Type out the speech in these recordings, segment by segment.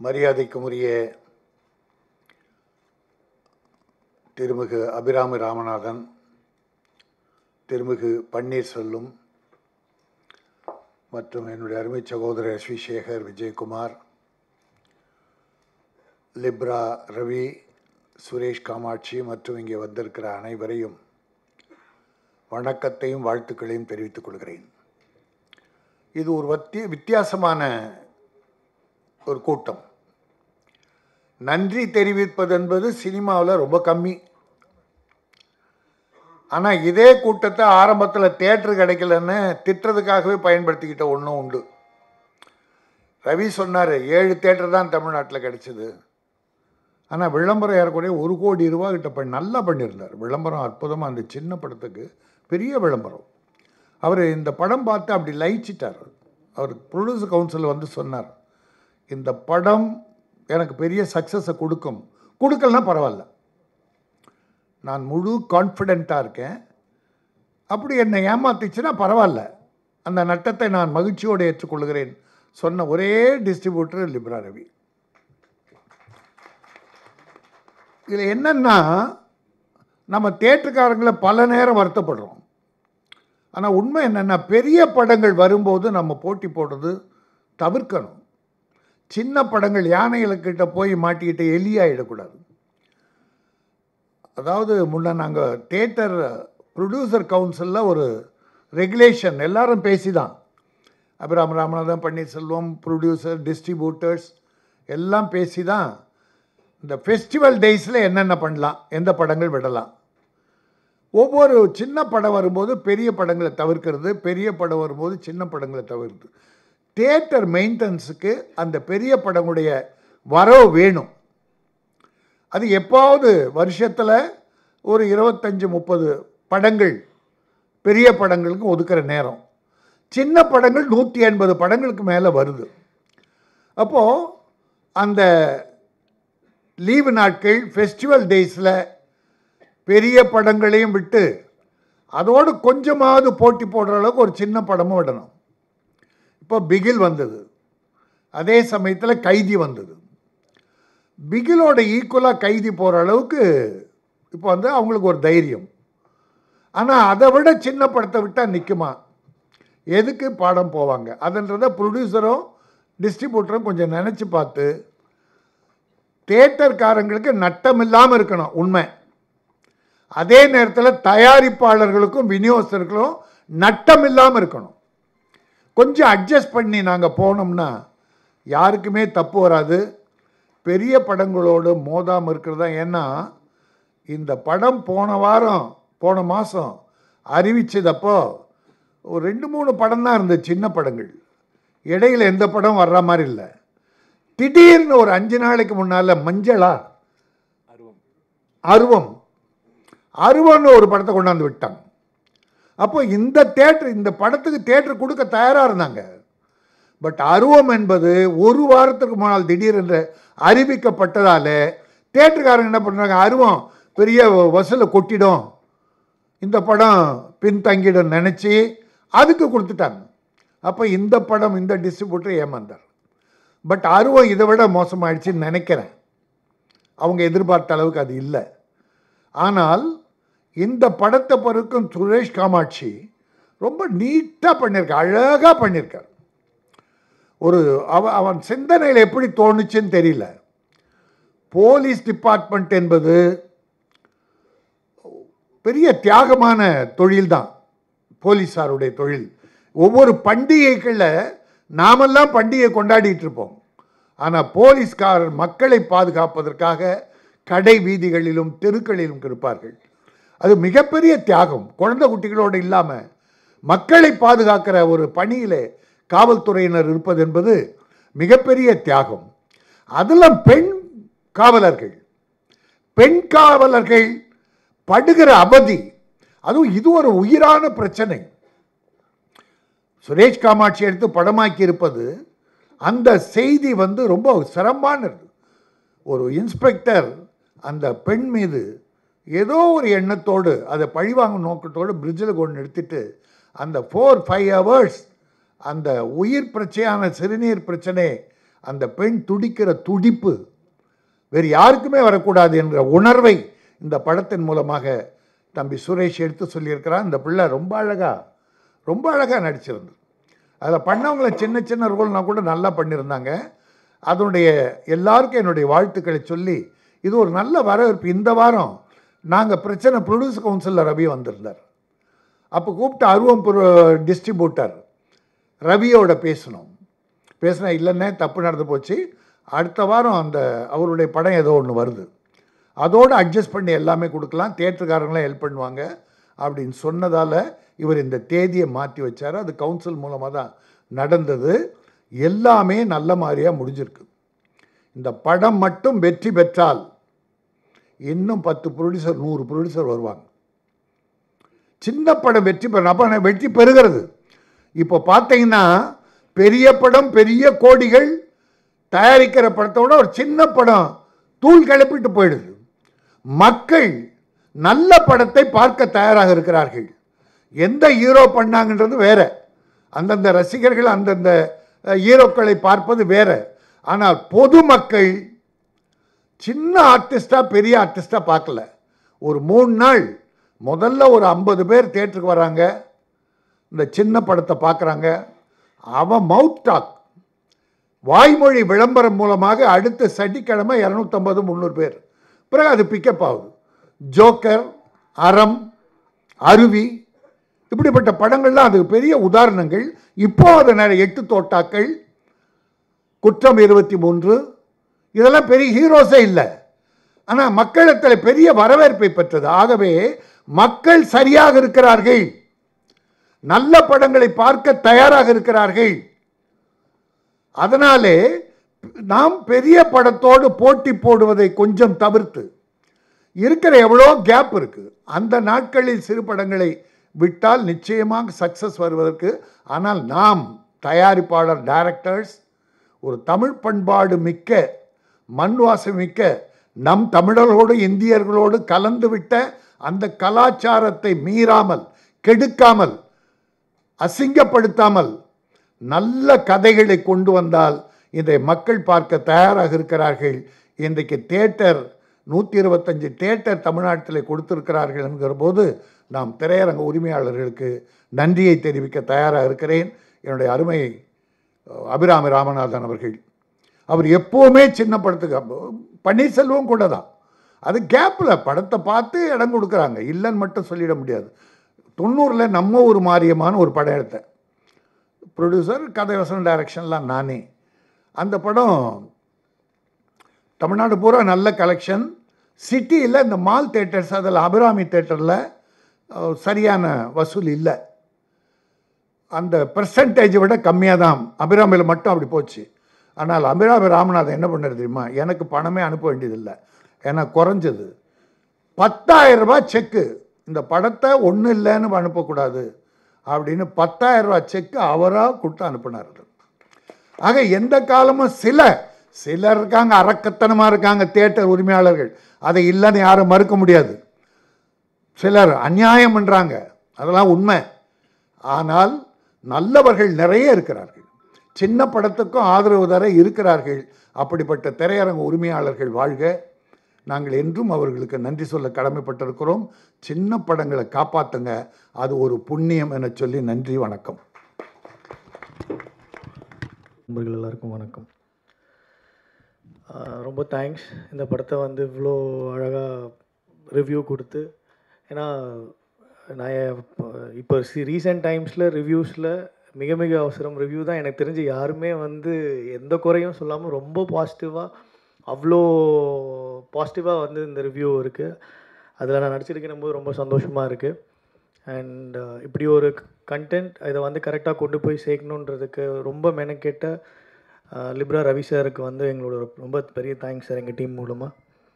மரியாதைக்குரிய திருமிகு அபிராமி ராமநாதன், திருமிகு பன்னீர்செல்வம் மற்றும் என்னுடைய அருமை சகோதரர் ஸ்ரீ சேகர் விஜயகுமார், லிப்ரா ரவி, சுரேஷ் காமாட்சி மற்றும் இங்கே வந்திருக்கிற அனைவரையும் வணக்கத்தையும் வாழ்த்துக்களையும் தெரிவித்துக் கொள்கிறேன். இது ஒரு வித்தியாசமான ஒரு கூட்டம். நன்றி தெரிவிப்பது என்பது சினிமாவில் ரொம்ப கம்மி. ஆனால் இதே கூட்டத்தை ஆரம்பத்தில் தியேட்டர் கிடைக்கலன்னு திட்டுறதுக்காகவே பயன்படுத்திக்கிட்ட ஒன்றும் உண்டு. ரவி சொன்னார் 7 தியேட்டர் தான் தமிழ்நாட்டில் கிடைச்சிது. ஆனால் விளம்பரம் ஏறக்கூடிய 1 கோடி ரூபா கிட்ட நல்லா பண்ணியிருந்தார். விளம்பரம் அற்புதமாக, அந்த சின்ன படத்துக்கு பெரிய விளம்பரம். அவர் இந்த படம் பார்த்து அப்படி லயிச்சிட்டார். அவர் ப்ரொடியூசர் கவுன்சில் வந்து சொன்னார், இந்த படம் எனக்கு பெரிய சக்ஸஸை கொடுக்கலன்னா பரவாயில்ல, நான் முழு கான்ஃபிடெண்ட்டாக இருக்கேன், அப்படி என்னை ஏமாத்திச்சுன்னா பரவாயில்ல, அந்த நட்டத்தை நான் மகிழ்ச்சியோடு ஏற்றுக்கொள்கிறேன் சொன்ன ஒரே டிஸ்ட்ரிபியூட்டர் லிப்ரா ரவி. இதில் என்னென்னா, நம்ம தியேட்டருக்காரங்களை பல நேரம் வருத்தப்படுறோம். ஆனால் உண்மை என்னென்னா, பெரிய படங்கள் வரும்போது நம்ம போட்டி போடுறது தவிர்க்கணும். சின்ன படங்கள் யானைகளுக்கிட்ட போய் மாட்டிக்கிட்டு எலியாகிடக்கூடாது. அதாவது முன்ன நாங்கள் தியேட்டர் ப்ரொடியூசர் கவுன்சிலில் ஒரு ரெகுலேஷன் எல்லாரும் பேசி தான், அபிராம ராமநாதன், பன்னீர்செல்வம், ப்ரொடியூசர், டிஸ்ட்ரிபியூட்டர்ஸ் எல்லாம் பேசி தான் இந்த ஃபெஸ்டிவல் டேஸில் என்னென்ன பண்ணலாம், எந்த படங்கள் விடலாம். ஒவ்வொரு சின்ன படம் வரும்போது பெரிய படங்களை தவிர்க்கிறது, பெரிய படம் வரும்போது சின்ன படங்களை தவிர்த்து தியேட்டர் மெயின்டெனன்ஸுக்கு அந்த பெரிய படங்களுடைய வரவு வேணும். அது எப்பாவது வருஷத்தில் ஒரு 25-30 படங்கள் பெரிய படங்களுக்கு ஒதுக்கிற நேரம். சின்ன படங்கள் 180 படங்களுக்கு மேலே வருது. அப்போது அந்த லீவு நாட்கள், ஃபெஸ்டிவல் டேஸில் பெரிய படங்களையும் விட்டு அதோடு கொஞ்சமாவது போட்டி போடுற அளவுக்கு ஒரு சின்ன படமும் விடணும். இப்போ பிகில் வந்தது, அதே சமயத்தில் கைதி வந்தது. பிகிலோட ஈக்குவலாக கைதி போகிற அளவுக்கு இப்போ வந்து அவங்களுக்கு ஒரு தைரியம். ஆனால் அதை விட சின்ன படத்தை விட்டால் நிற்குமா? எதுக்கு பாடம் போவாங்க? அதுன்றதை ப்ரொடியூசரும் டிஸ்ட்ரிபியூட்டரும் கொஞ்சம் நினச்சி பார்த்து, தியேட்டர்காரங்களுக்கு நட்டம் இல்லாமல் இருக்கணும் உண்மை, அதே நேரத்தில் தயாரிப்பாளர்களுக்கும் விநியோகஸ்தர்களும் நட்டம் இல்லாமல் இருக்கணும். கொஞ்சம் அட்ஜஸ்ட் பண்ணி நாங்கள் போனோம்னா யாருக்குமே தப்பு வராது. பெரிய படங்களோடு மோதாமல் இருக்கிறது தான். ஏன்னா இந்த படம் போன மாதம் அறிவிச்சதப்போ ஒரு 2-3 படம் தான் இருந்தது, சின்ன படங்கள். இடையில் எந்த படம் வர்ற மாதிரி இல்லை. திடீர்னு ஒரு 5 நாளைக்கு முன்னால் மஞ்சளா அருவம்னு ஒரு படத்தை கொண்டாந்து விட்டாங்க. அப்போ இந்த படத்துக்கு தியேட்டர் கொடுக்க தயாராக இருந்தாங்க. பட் அருவம் என்பது 1 வாரத்துக்கு முன்னால் திடீரென்று அறிவிக்கப்பட்டதால் தியேட்டருக்காரங்க என்ன பண்ணுறாங்க, அருவம் பெரிய வசூலை கொட்டிடும், இந்த படம் பின்தங்கிடும் நினச்சி அதுக்கு கொடுத்துட்டாங்க. அப்போ இந்த படம், இந்த டிஸ்ட்ரிபியூட்டர் ஏமாந்தார். பட் அருவம் இதை விட மோசமாயிடுச்சுன்னு நினைக்கிறேன். அவங்க எதிர்பார்த்த அளவுக்கு அது இல்லை. ஆனால் இந்த படத்தை பொறுக்கும் சுரேஷ் காமாட்சி ரொம்ப நீட்டாக பண்ணியிருக்கார், அழகாக பண்ணியிருக்கார். அவன் சிந்தனையில் எப்படி தோணுச்சுன்னு தெரியல. போலீஸ் டிபார்ட்மெண்ட் என்பது பெரிய தியாகமான தொழில் தான், போலீஸாருடைய தொழில். ஒவ்வொரு பண்டிகைகளில் நாமெல்லாம் பண்டிகை கொண்டாடிட்டு இருப்போம். ஆனால் போலீஸ்காரர் மக்களை பாதுகாப்பதற்காக கடை வீதிகளிலும் தெருக்களிலும் இருப்பார்கள். அது மிகப்பெரிய தியாகம். குழந்தை குட்டிகளோடு இல்லாமல் மக்களை பாதுகாக்கிற ஒரு பணியிலே காவல்துறையினர் இருப்பது என்பது மிகப்பெரிய தியாகம். அதில் பெண் காவலர்கள் படுகிற அவதி, அதுவும் இது ஒரு உயிரான பிரச்சனை. சுரேஷ் காமாட்சி எடுத்து படமாக்கி இருப்பது, அந்த செய்தி வந்து ரொம்ப சிரமமானது. ஒரு இன்ஸ்பெக்டர் அந்த பெண் மீது ஏதோ ஒரு எண்ணத்தோடு, அதை பழிவாங்கும் நோக்கத்தோடு பிரிட்ஜில் கொண்டு நிறுத்திட்டு அந்த 4-5 hours அந்த உயிர் பிரச்சனையான சிறுநீர் பிரச்சனை அந்த பெண் துடிக்கிற துடிப்பு வேறு யாருக்குமே வரக்கூடாது என்ற உணர்வை இந்த படத்தின் மூலமாக தம்பி சுரேஷ் எடுத்து சொல்லியிருக்கிறார். இந்த பிள்ளை ரொம்ப அழகாக நடிச்சிருந்தது. அதில் பண்ணவங்கள சின்ன சின்ன ரோல்னால் கூட நல்லா பண்ணியிருந்தாங்க. அதனுடைய எல்லாருக்கும் என்னுடைய வாழ்த்துக்களை சொல்லி இது ஒரு நல்ல வரவேற்பு. இந்த வாரம் நாங்கள் பிரச்சனை ப்ரொடியூசர் கவுன்சிலில் ரவி வந்திருந்தார். அப்போ கூப்பிட்டு அருவம் டிஸ்ட்ரிபியூட்டர் ரவியோட பேசினா இல்லைன்னே தப்பு நடந்து போச்சு, அடுத்த வாரம் அந்த அவருடைய படம் ஏதோ ஒன்று வருது, அதோடு அட்ஜஸ்ட் பண்ணி எல்லாமே கொடுக்கலாம், தியேட்டருக்காரங்களாம் ஹெல்ப் பண்ணுவாங்க அப்படின்னு சொன்னதால் இவர் இந்த தேதியை மாற்றி வச்சார். அது கவுன்சில் மூலமாக தான் நடந்தது. எல்லாமே நல்ல மாதிரியாக முடிஞ்சிருக்கு. இந்த படம் மட்டும் வெற்றி பெற்றால் இன்னும் 10 ப்ரொடியூசர் 100 ப்ரொடியூசர் வருவாங்க. சின்ன படம் வெற்றி பெறுகிறது. இப்போ பார்த்தீங்கன்னா பெரிய படம் பெரிய கோடிகள் தயாரிக்கிற படத்தோட ஒரு சின்ன படம் தூள் கிளப்பிட்டு போயிடுது. மக்கள் நல்ல படத்தை பார்க்க தயாராக இருக்கிறார்கள். எந்த ஹீரோ பண்ணாங்கன்றது வேற, அந்தந்த ரசிகர்கள் அந்தந்த ஹீரோக்களை பார்ப்பது வேற. ஆனால் பொதுமக்கள் சின்ன ஆர்டிஸ்டாக பெரிய ஆர்டிஸ்டாக பார்க்கல. ஒரு 3 நாள் முதல்ல ஒரு 50 பேர் தியேட்டருக்கு வராங்க, இந்த சின்ன படத்தை பார்க்குறாங்க. அவன் மவுத் டாக் வாய்மொழி விளம்பரம் மூலமாக அடுத்த சனிக்கிழமை 250-300 பேர், பிறகு அது பிக்கப் ஆகுது. ஜோக்கர், அறம், அருவி, இப்படிப்பட்ட படங்கள்லாம் அதுக்கு பெரிய உதாரணங்கள். இப்போ அது நிறைய 8 தோட்டாக்கள், குற்றம் 23, இதெல்லாம் பெரிய ஹீரோஸே இல்லை, ஆனால் மக்களிடத்தில் பெரிய வரவேற்பை பெற்றது. ஆகவே மக்கள் சரியாக இருக்கிறார்கள், நல்ல படங்களை பார்க்க தயாராக இருக்கிறார்கள். அதனாலே நாம் பெரிய படத்தோடு போட்டி போடுவதை கொஞ்சம் தவிர்த்து, இருக்கிற எவ்வளோ கேப் இருக்கு, அந்த நாட்களில் சிறு படங்களை விட்டால் நிச்சயமாக சக்சஸ் வருவதற்கு. ஆனால் நாம் தயாரிப்பாளர் டைரக்டர்ஸ் ஒரு தமிழ் பண்பாடு மிக்க மண்வாசம் மிக்க நம் தமிழர்களோடு இந்தியர்களோடு கலந்துவிட்ட அந்த கலாச்சாரத்தை மீறாமல், கெடுக்காமல், அசிங்கப்படுத்தாமல் நல்ல கதைகளை கொண்டு வந்தால் இன்றைய மக்கள் பார்க்க தயாராக இருக்கிறார்கள். இன்றைக்கு தியேட்டர் 125 தியேட்டர் தமிழ்நாட்டில் கொடுத்திருக்கிறார்கள் என்கிற போது நாம் திரையரங்க உரிமையாளர்களுக்கு நன்றியை தெரிவிக்க தயாராக இருக்கிறேன். என்னுடைய அருமை அபிராமி ராமநாதன் அவர்கள், அவர் எப்போவுமே சின்ன படத்துக்கு, பன்னீர்செல்வம் கூட தான், அது கேப்பில் படத்தை பார்த்து இடம் கொடுக்குறாங்க, இல்லைன்னு மட்டும் சொல்லிட முடியாது. 90 நம்ம ஒரு மாரியமான ஒரு படம் எடுத்தேன், ப்ரொடியூசர், கதை வசனம், டைரக்ஷன்லாம் நானே. அந்த படம் தமிழ்நாடு பூரா நல்ல கலெக்ஷன். சிட்டியில் இந்த மால் தேட்டர்ஸ், அதில் அபிராமி தேட்டரில் சரியான வசூல் இல்லை, அந்த பெர்சன்டேஜை விட கம்மியாக தான் அபிராமியில் மட்டும் அப்படி போச்சு. ஆனால் அபிராமி ராமநாதன் என்ன பண்ணுறது தெரியுமா, எனக்கு பணமே அனுப்ப வேண்டியதில்லை, ஏன்னா குறைஞ்சது 10,000 ரூபாய் செக்கு, இந்த படத்தை ஒன்றும் இல்லைன்னு அனுப்பக்கூடாது அப்படின்னு 10,000 ரூபாய் செக்கு அவராக கொடுத்து அனுப்பினார். ஆக எந்த காலமும் சிலர் இருக்காங்க, அரக்கத்தனமாக இருக்காங்க தியேட்டர் உரிமையாளர்கள், அதை இல்லைன்னு யாரும் மறுக்க முடியாது. சிலர் அநியாயம் பண்ணுறாங்க, அதெல்லாம் உண்மை. ஆனால் நல்லவர்கள் நிறைய இருக்கிறார்கள், சின்ன படத்துக்கும் ஆதரவு தர இருக்கிறார்கள். அப்படிப்பட்ட திரையரங்க உரிமையாளர்கள் வாழ்க. நாங்கள் என்றும் அவர்களுக்கு நன்றி சொல்ல கடமைப்பட்டிருக்கிறோம். சின்ன படங்களை காப்பாற்றுங்க, அது ஒரு புண்ணியம் என சொல்லி நன்றி, வணக்கம். நண்பர்கள் எல்லாருக்கும் வணக்கம். ரொம்ப தேங்க்ஸ் இந்த படத்தை வந்து இவ்வளோ அழகாக ரிவ்யூ கொடுத்து. ஏன்னா நான் இப்போ ரீசெண்ட் டைம்ஸில் ரிவ்யூஸில் மிக மிக அவசரம் ரிவ்யூ தான் எனக்கு தெரிஞ்சு யாருமே வந்து எந்த குறையும் சொல்லாமல் ரொம்ப பாசிட்டிவாக, அவ்வளோ பாசிட்டிவாக வந்து இந்த ரிவ்யூ இருக்குது. அதில் நான் நடிச்சிருக்கும் போது ரொம்ப சந்தோஷமாக இருக்குது. அண்ட் இப்படி ஒரு கண்டென்ட் இதை வந்து கரெக்டாக கொண்டு போய் சேர்க்கணுன்றதுக்கு ரொம்ப மெனக்கெட்ட லிப்ரா ரவி சாருக்கு வந்து எங்களோட ரொம்ப பெரிய தேங்க்ஸ் சார், எங்கள் டீம் மூலமாக.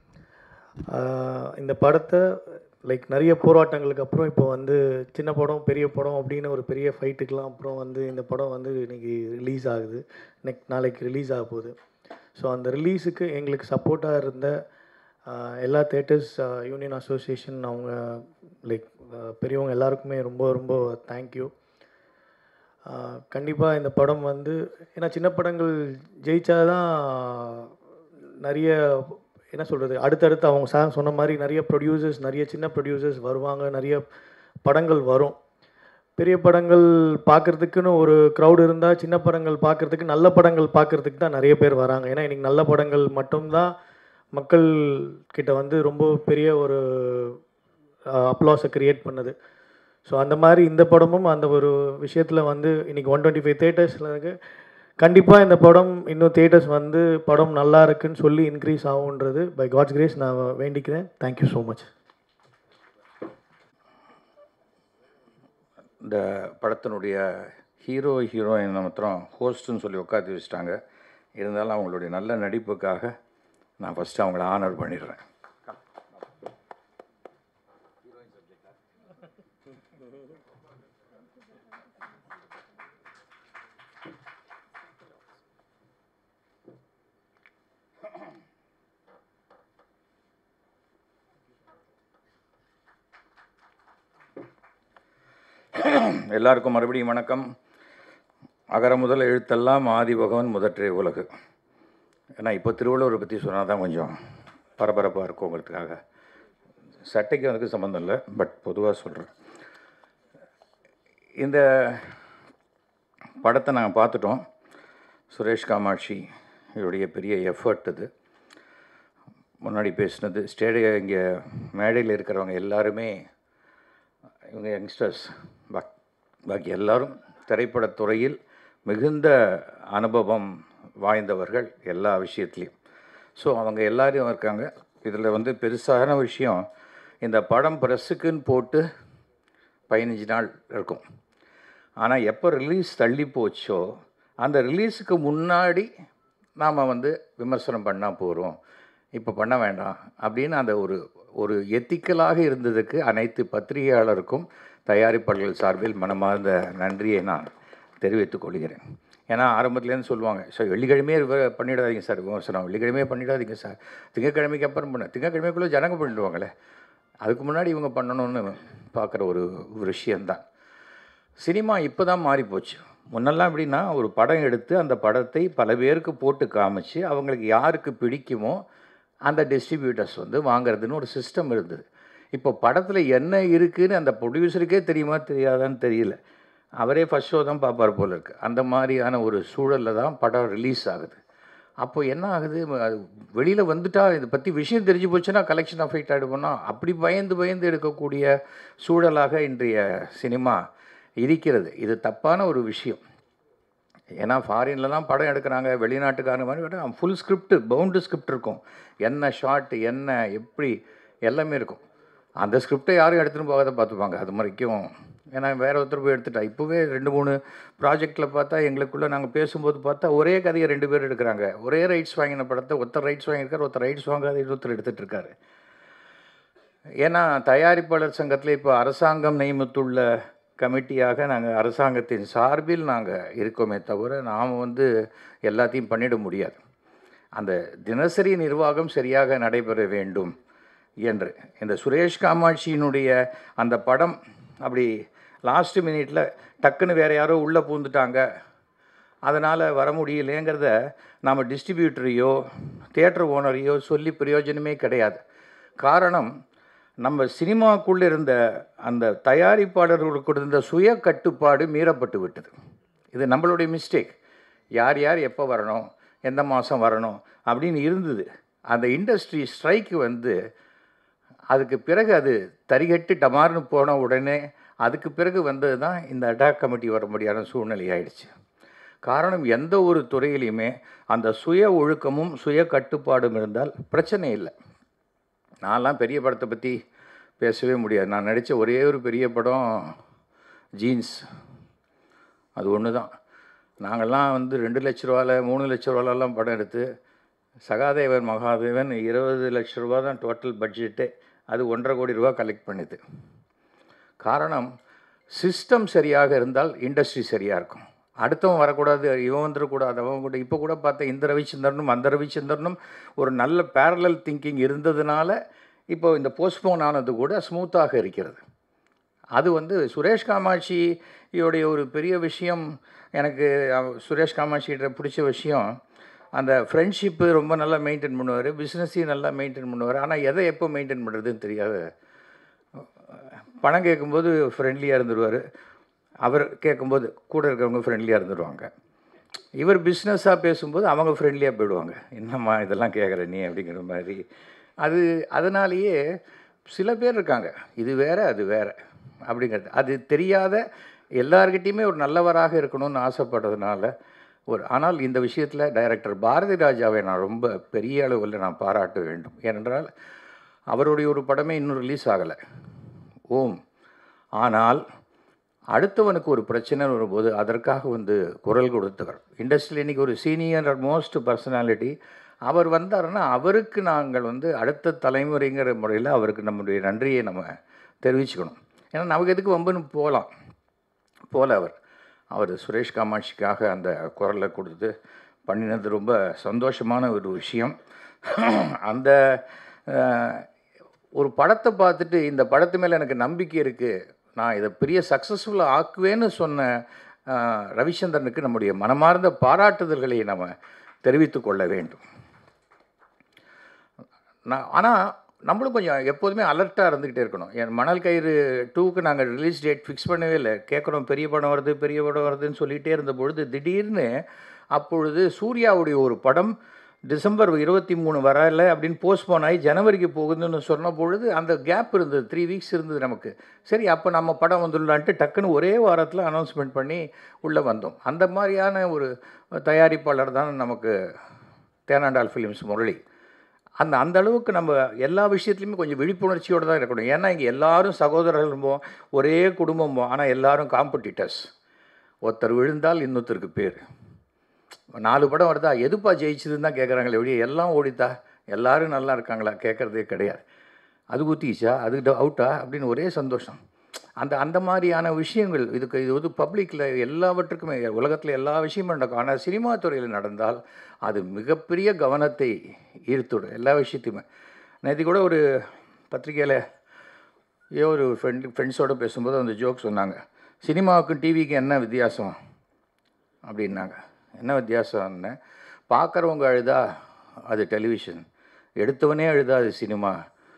இந்த படத்தை நிறைய போராட்டங்களுக்கு அப்புறம் இப்போ வந்து சின்ன படம் பெரிய படம் அப்படின்னு ஒரு பெரிய ஃபைட்டுக்கெலாம் அப்புறம் வந்து இந்த படம் வந்து இன்றைக்கி ரிலீஸ் ஆகுது, நாளைக்கு ரிலீஸ் ஆக போகுது. ஸோ அந்த ரிலீஸுக்கு எங்களுக்கு சப்போர்ட்டாக இருந்த எல்லா தேட்டர்ஸ் யூனியன் அசோசியேஷன், அவங்க பெரியவங்க எல்லாருக்குமே ரொம்ப ரொம்ப தேங்க்யூ. கண்டிப்பாக இந்த படம் வந்து ஏன்னா சின்ன படங்கள் ஜெயிச்சாதான் நிறைய என்ன சொல்கிறது அடுத்தடுத்து அவங்க சார் சொன்ன மாதிரி நிறைய ப்ரொடியூசர்ஸ் நிறைய சின்ன ப்ரொடியூசர்ஸ் வருவாங்க, நிறைய படங்கள் வரும். பெரிய படங்கள் பார்க்குறதுக்குன்னு ஒரு க்ரௌடு இருந்தால் சின்ன படங்கள் பார்க்குறதுக்கு நல்ல படங்கள் பார்க்குறதுக்கு தான் நிறைய பேர் வராங்க. ஏன்னா இன்றைக்கி நல்ல படங்கள் மட்டும்தான் மக்கள் கிட்ட வந்து ரொம்ப பெரிய ஒரு அப்ளாஸை க்ரியேட் பண்ணுது. ஸோ அந்த மாதிரி இந்த படமும் அந்த ஒரு விஷயத்தில் வந்து இன்றைக்கி 125 தேட்டர்ஸில் இருக்குது. கண்டிப்பாக இந்த படம் இன்னும் தேட்டர்ஸ் வந்து படம் நல்லா இருக்குன்னு சொல்லி இன்க்ரீஸ் ஆகுன்றது பை காட்ஸ் கிரேஸ் நான் வேண்டிக்கிறேன். Thank you so much. இந்த படத்தினுடைய ஹீரோயின் மாத்திரம் ஹோஸ்ட்டுன்னு சொல்லி உட்காந்து வச்சுட்டாங்க. இருந்தாலும் அவங்களுடைய நல்ல நடிப்புக்காக நான் ஃபஸ்ட்டு அவங்கள ஆனர் பண்ணிடுறேன். எல்லாருக்கும் மறுபடியும் வணக்கம். அகர முதல் எழுத்தெல்லாம் ஆதி பகவன் முதற்றே உலகு. ஏன்னா இப்போ திருவள்ளுவரை பற்றி சொன்னால் தான் கொஞ்சம் பரபரப்பாக இருக்குங்கிறதுக்காக. சட்டைக்கு அதுக்கு சம்மந்தம் இல்லை, பட் பொதுவாக சொல்கிறேன். இந்த படத்தை நாங்கள் பார்த்துட்டோம். சுரேஷ் காமாட்சி இவருடைய பெரிய எஃபர்ட் இது. முன்னாடி பேசினது இங்கே மேடையில் இருக்கிறவங்க எல்லாருமே இவங்க யங்ஸ்டர்ஸ், பாக்கி எல்லாரும் திரைப்படத்துறையில் மிகுந்த அனுபவம் வாய்ந்தவர்கள் எல்லா விஷயத்துலேயும். ஸோ அவங்க எல்லாரும் இருக்காங்க. இதில் வந்து பெருசான விஷயம், இந்த படம் ப்ரெஸ்ஸுக்குன்னு போட்டு 15 நாள் இருக்கும். ஆனால் எப்போ ரிலீஸ் தள்ளி போச்சோ அந்த ரிலீஸுக்கு முன்னாடி நாம் வந்து விமர்சனம் பண்ணால் போகிறோம், இப்போ பண்ண வேண்டாம் அப்படின்னு அந்த ஒரு எத்திக்கலாக இருந்ததுக்கு அனைத்து பத்திரிகையாளருக்கும் தயாரிப்பாளர்கள் சார்பில் மனமார்ந்த நன்றியை நான் தெரிவித்துக் கொள்கிறேன். ஏன்னா ஆரம்பத்துலேருந்து சொல்லுவாங்க, சார் வெள்ளிக்கிழமையே பண்ணிடாதீங்க சார் விமர்சனம், வெள்ளிக்கிழமையே பண்ணிடாதீங்க சார், திங்கக்கிழமைக்கு அப்புறம் திங்கக்கிழமைக்குள்ளே ஜனங்க பண்ணிடுவாங்களே, அதுக்கு முன்னாடி இவங்க பண்ணணும்னு பார்க்குற ஒரு விஷயந்தான். சினிமா இப்போ தான் மாறிப்போச்சு. முன்னெல்லாம் எப்படின்னா ஒரு படம் எடுத்து அந்த படத்தை பல பேருக்கு போட்டு காமிச்சு அவங்களுக்கு யாருக்கு பிடிக்குமோ அந்த டிஸ்ட்ரிபியூட்டர்ஸ் வந்து வாங்கிறதுன்னு ஒரு சிஸ்டம் இருந்தது. இப்போ படத்தில் என்ன இருக்குதுன்னு அந்த ப்ரொடியூசருக்கே தெரியுமா தெரியாதான்னு தெரியல. அவரே ஃபஸ்ட் ஷோ தான் பார்ப்பார் போல் இருக்குது. அந்த மாதிரியான ஒரு சூழலில் தான் படம் ரிலீஸ் ஆகுது. அப்போது என்ன ஆகுது, வெளியில் வந்துட்டால் இதை பற்றி விஷயம் தெரிஞ்சு போச்சுன்னா கலெக்ஷன் அஃபெக்ட் ஆகிடுவோம்னா அப்படி பயந்து எடுக்கக்கூடிய சூழலாக இன்றைய சினிமா இருக்கிறது. இது தப்பான ஒரு விஷயம். ஏன்னா ஃபாரின்லலாம் படம் எடுக்கிறாங்க, வெளிநாட்டுக்காரங்க மாதிரி ஃபுல் ஸ்கிரிப்ட், பவுண்டு ஸ்கிரிப்ட் இருக்கும். என்ன ஷார்ட், என்ன எப்படி எல்லாமே இருக்கும். அந்த ஸ்கிரிப்டை யாரும் எடுத்துகிட்டு போகாத பார்த்துப்பாங்க. அது மாதிரிக்கும் ஏன்னா வேறு ஒருத்தர் போய் எடுத்துட்டா. இப்போவே 2-3 ப்ராஜெக்டில் பார்த்தா எங்களுக்குள்ளே நாங்கள் பேசும்போது பார்த்தா ஒரே கதையை 2 பேர் எடுக்கிறாங்க. ஒரே ரைட்ஸ் வாங்கின படத்தை ஒருத்தர் ரைட்ஸ் வாங்கியிருக்கார், ஒருத்தர் ரைட்ஸ் வாங்காத இன்னொருத்தர் எடுத்துகிட்ருக்காரு. ஏன்னா தயாரிப்பாளர் சங்கத்தில் இப்போ அரசாங்கம் நியமித்துள்ள கமிட்டியாக நாங்கள் அரசாங்கத்தின் சார்பில் நாங்கள் இருக்கோமே தவிர நாம் வந்து எல்லாத்தையும் பண்ணிட முடியாது. அந்த தினசரி நிர்வாகம் சரியாக நடைபெற வேண்டும் என்று இந்த சுரேஷ் காமாட்சியினுடைய அந்த படம் அப்படி லாஸ்ட் மினிட்டில் டக்குன்னு வேறு யாரோ உள்ளே பூந்துட்டாங்க, அதனால் வர முடியலேங்கிறத நாம் டிஸ்ட்ரிபியூட்டரையோ தியேட்டர் ஓனரையோ சொல்லி பிரயோஜனமே கிடையாது. காரணம், நம்ம சினிமாக்குள்ளே இருந்த அந்த தயாரிப்பாளர்களுக்கு இருந்த சுய கட்டுப்பாடு மீறப்பட்டு விட்டது. இது நம்மளுடைய மிஸ்டேக். யார் யார் எப்போ வரணும், எந்த மாதம் வரணும் அப்படின்னு இருந்தது. அந்த இண்டஸ்ட்ரி ஸ்ட்ரைக்கு வந்து அதுக்கு பிறகு அது தரிகட்டு டமார்னு போன உடனே அதுக்கு பிறகு வந்தது தான் இந்த அடாக் கமிட்டி வர முடியாத சூழ்நிலை ஆயிடுச்சு. காரணம், எந்த ஒரு துறையிலையுமே அந்த சுய ஒழுக்கமும் சுய கட்டுப்பாடும் இருந்தால் பிரச்சனை இல்லை. நான்லாம் பெரிய படத்தை பற்றி பேசவே முடியாது. நான் நடித்த ஒரே ஒரு பெரிய படம் ஜீன்ஸ், அது ஒன்று தான். நாங்கள்லாம் வந்து 2 லட்ச ரூபாவில் 3 லட்ச ரூபாலெல்லாம் படம் எடுத்து சகாதேவன் மகாதேவன் 20 லட்ச ரூபா தான் டோட்டல் பட்ஜெட்டு, அது 1.5 கோடி ரூபா கலெக்ட் பண்ணுது. காரணம், சிஸ்டம் சரியாக இருந்தால் இண்டஸ்ட்ரி சரியாக இருக்கும். அடுத்தவன் வரக்கூடாது, இவன் வந்துடக்கூடாது, அவன் கூட. இப்போ கூட பார்த்தா இந்த ரவிச்சந்திரனும் அந்த ரவிச்சந்திரனும் ஒரு நல்ல பேரலல் திங்கிங் இருந்ததுனால இப்போ இந்த போஸ்ட்போன் ஆனது கூட ஸ்மூத்தாக இருக்கிறது. அது வந்து சுரேஷ் காமாட்சியோடைய ஒரு பெரிய விஷயம். எனக்கு சுரேஷ் காமாட்சிகிட்ட பிடிச்ச விஷயம், அந்த ஃப்ரெண்ட்ஷிப்பு ரொம்ப நல்லா மெயின்டைன் பண்ணுவார், பிஸ்னஸையும் நல்லா மெயின்டைன் பண்ணுவார். ஆனால் எதை எப்போ மெயின்டைன் பண்ணுறதுன்னு தெரியாது. பணம் கேட்கும்போது ஃப்ரெண்ட்லியாக இருந்துருவார், அவர் கேட்கும்போது கூட இருக்கிறவங்க ஃப்ரெண்ட்லியாக இருந்துருவாங்க. இவர் பிஸ்னஸாக பேசும்போது அவங்க ஃப்ரெண்ட்லியாக போயிடுவாங்க, என்னம்மா இதெல்லாம் கேட்குற நீ அப்படிங்கிற மாதிரி. அதனாலேயே சில பேர் இருக்காங்க, இது வேறு அது வேறு அப்படிங்கிறது அது தெரியாத எல்லார்கிட்டையுமே ஒரு நல்லவராக இருக்கணும்னு ஆசைப்படுறதுனால ஆனால் இந்த விஷயத்தில் டைரக்டர் பாரதி ராஜாவை நான் ரொம்ப பெரிய அளவில் நான் பாராட்ட வேண்டும். ஏனென்றால் அவருடைய ஒரு படமே இன்னும் ரிலீஸ் ஆகலை, ஓம். ஆனால் அடுத்தவனுக்கு ஒரு பிரச்சனை வரும்போது அதற்காக வந்து குரல் கொடுத்தவர். இண்டஸ்ட்ரியில் இன்றைக்கி ஒரு சீனியர் மோஸ்ட் பர்சனாலிட்டி அவர் வந்தாருன்னா அவருக்கு நாங்கள் வந்து அடுத்த தலைமுறைங்கிற முறையில் அவருக்கு நம்முடைய நன்றியை நம்ம தெரிவிச்சுக்கணும். ஏன்னா நமக்கு எதுக்கு வம்புன்னு போல அவர் சுரேஷ் காமாட்சிக்காக அந்த குரலை கொடுத்து பண்ணினது ரொம்ப சந்தோஷமான ஒரு விஷயம். அந்த ஒரு படத்தை பார்த்துட்டு இந்த படத்து மேலே எனக்கு நம்பிக்கை இருக்குது, நான் இதை பெரிய சக்ஸஸ்ஃபுல்லாக ஆக்குவேன்னு சொன்ன ரவிச்சந்திரனுக்கு நம்முடைய மனமார்ந்த பாராட்டுதல்களை நம்ம தெரிவித்து கொள்ள வேண்டும். ஆனால் நம்மளும் கொஞ்சம் எப்போதுமே அலர்ட்டாக இருந்துக்கிட்டே இருக்கணும். என் மணல் கயிறு 2க்கு நாங்கள் ரிலீஸ் டேட் ஃபிக்ஸ் பண்ணவே இல்லை. கேட்குறோம் பெரிய படம் வருதுன்னு சொல்லிகிட்டே இருந்த பொழுது திடீர்னு அப்பொழுது சூர்யாவுடைய ஒரு படம் டிசம்பர் 23 வரல அப்படின்னு போஸ்ட்போன் ஆகி ஜனவரிக்கு போகுதுன்னு சொன்ன பொழுது அந்த கேப் இருந்தது, 3 வீக்ஸ் இருந்தது நமக்கு. சரி அப்போ நம்ம படம் வந்துடலான்ட்டு டக்குன்னு ஒரே வாரத்தில் அனௌன்ஸ்மெண்ட் பண்ணி உள்ளே வந்தோம். அந்த மாதிரியான ஒரு தயாரிப்பாளர் தான் நமக்கு தேனாண்டால் ஃபிலிம்ஸ் முரளி. அந்த அளவுக்கு நம்ம எல்லா விஷயத்துலையுமே கொஞ்சம் விழிப்புணர்ச்சியோடு தான் இருக்கணும். ஏன்னா இங்கே எல்லோரும் சகோதரர்களும்போம், ஒரே குடும்பம்போம், ஆனால் எல்லோரும் காம்படிட்டர்ஸ். ஒருத்தர் விழுந்தால் இன்னொருத்தருக்கு பேர். 4 படம் வருதா, எதுப்பா ஜெயிச்சதுன்னு தான் கேட்குறாங்களே ஒழிய எல்லாம் ஓடித்தா எல்லோரும் நல்லா இருக்காங்களா கேட்குறதே கிடையாது. அது ஊற்றிச்சா அது அவுட்டா அப்படின்னு ஒரே சந்தோஷம். அந்த மாதிரியான விஷயங்கள் இது வந்து பப்ளிக்கில் எல்லாவற்றுக்குமே உலகத்தில் எல்லா விஷயமும் நடக்கும். ஆனால் சினிமா துறையில் நடந்தால் அது மிகப்பெரிய கவனத்தை ஈர்த்துடும் எல்லா விஷயத்தையுமே. நேற்று கூட ஒரு பத்திரிக்கையில் ஒரு ஃப்ரெண்ட்ஸோடு பேசும்போது அந்த ஜோக் சொன்னாங்க, சினிமாவுக்கும் டிவிக்கும் என்ன வித்தியாசம் அப்படின்னாங்க. என்ன வித்தியாசம்னு, பார்க்குறவங்க அழுதா அது டெலிவிஷன், எடுத்தவனே அழுதா அது சினிமா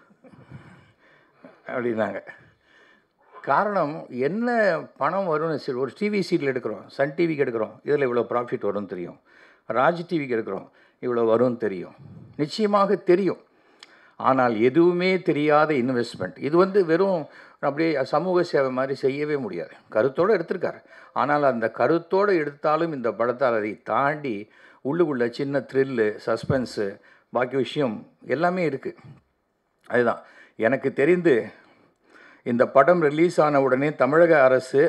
அப்படின்னாங்க. காரணம் என்ன, பணம் வரும்னு சரி ஒரு டிவி சீரியல் எடுக்கிறோம், சன் டிவிக்கு எடுக்கிறோம், இதில் இவ்வளோ ப்ராஃபிட் வரும்னு தெரியும். ராஜ் டிவிக்கு எடுக்கிறோம், இவ்வளோ வரும்னு தெரியும், நிச்சயமாக தெரியும். ஆனால் எதுவுமே தெரியாத இன்வெஸ்ட்மெண்ட் இது வந்து வெறும் அப்படியே சமூக சேவை மாதிரி செய்யவே முடியாது. கருத்தோடு எடுத்திருக்காரு, ஆனால் அந்த கருத்தோடு எடுத்தாலும் இந்த படத்தால் அதை தாண்டி உள்ளுக்குள்ள சின்ன த்ரில்லு, சஸ்பென்ஸு, பாக்கி விஷயம் எல்லாமே இருக்குது. அதுதான் எனக்கு தெரிந்து இந்த படம் ரிலீஸ் ஆன உடனே தமிழக அரசு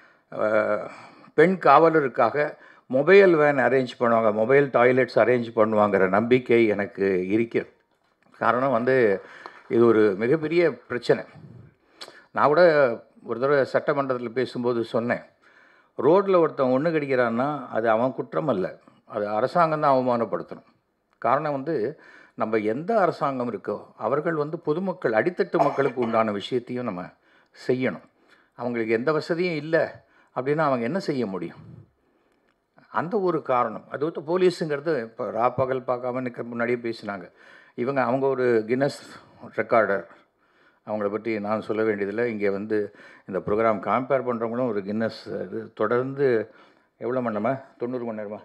பெண் காவலருக்காக மொபைல் வேன் அரேஞ்ச் பண்ணுவாங்க, மொபைல் டாய்லெட்ஸ் அரேஞ்ச் பண்ணுவாங்கிற நம்பிக்கை எனக்கு இருக்கிறது. காரணம் வந்து இது ஒரு மிகப்பெரிய பிரச்சனை. நான் கூட ஒரு தடவை சட்டமன்றத்தில் பேசும்போது சொன்னேன், ரோட்டில் ஒருத்தன் ஒன்று கடிக்கிறான்னா அது அவன் குற்றம் அல்ல, அது அரசாங்கம் தான் அவமானப்படுத்தணும். காரணம் வந்து நம்ம எந்த அரசாங்கம் இருக்கோ அவர்கள் வந்து பொதுமக்கள் அடித்தட்டு மக்களுக்கு உண்டான விஷயத்தையும் நம்ம செய்யணும். அவங்களுக்கு எந்த வசதியும் இல்லை அப்படின்னா அவங்க என்ன செய்ய முடியும்? அந்த ஒரு காரணம். அது வந்து போலீஸுங்கிறது இப்போ பகல் பார்க்காம நிற்க முன்னாடியே பேசினாங்க. அவங்க ஒரு கின்னஸ் ரெக்கார்டர், அவங்கள பற்றி நான் சொல்ல வேண்டியதில்லை. இங்கே வந்து இந்த ப்ரோக்ராம் கம்பேர் பண்ணுறவங்களும் ஒரு கின்னஸ் இது தொடர்ந்து எவ்வளோ மணி நேரமா, 90 மணி நேரமா,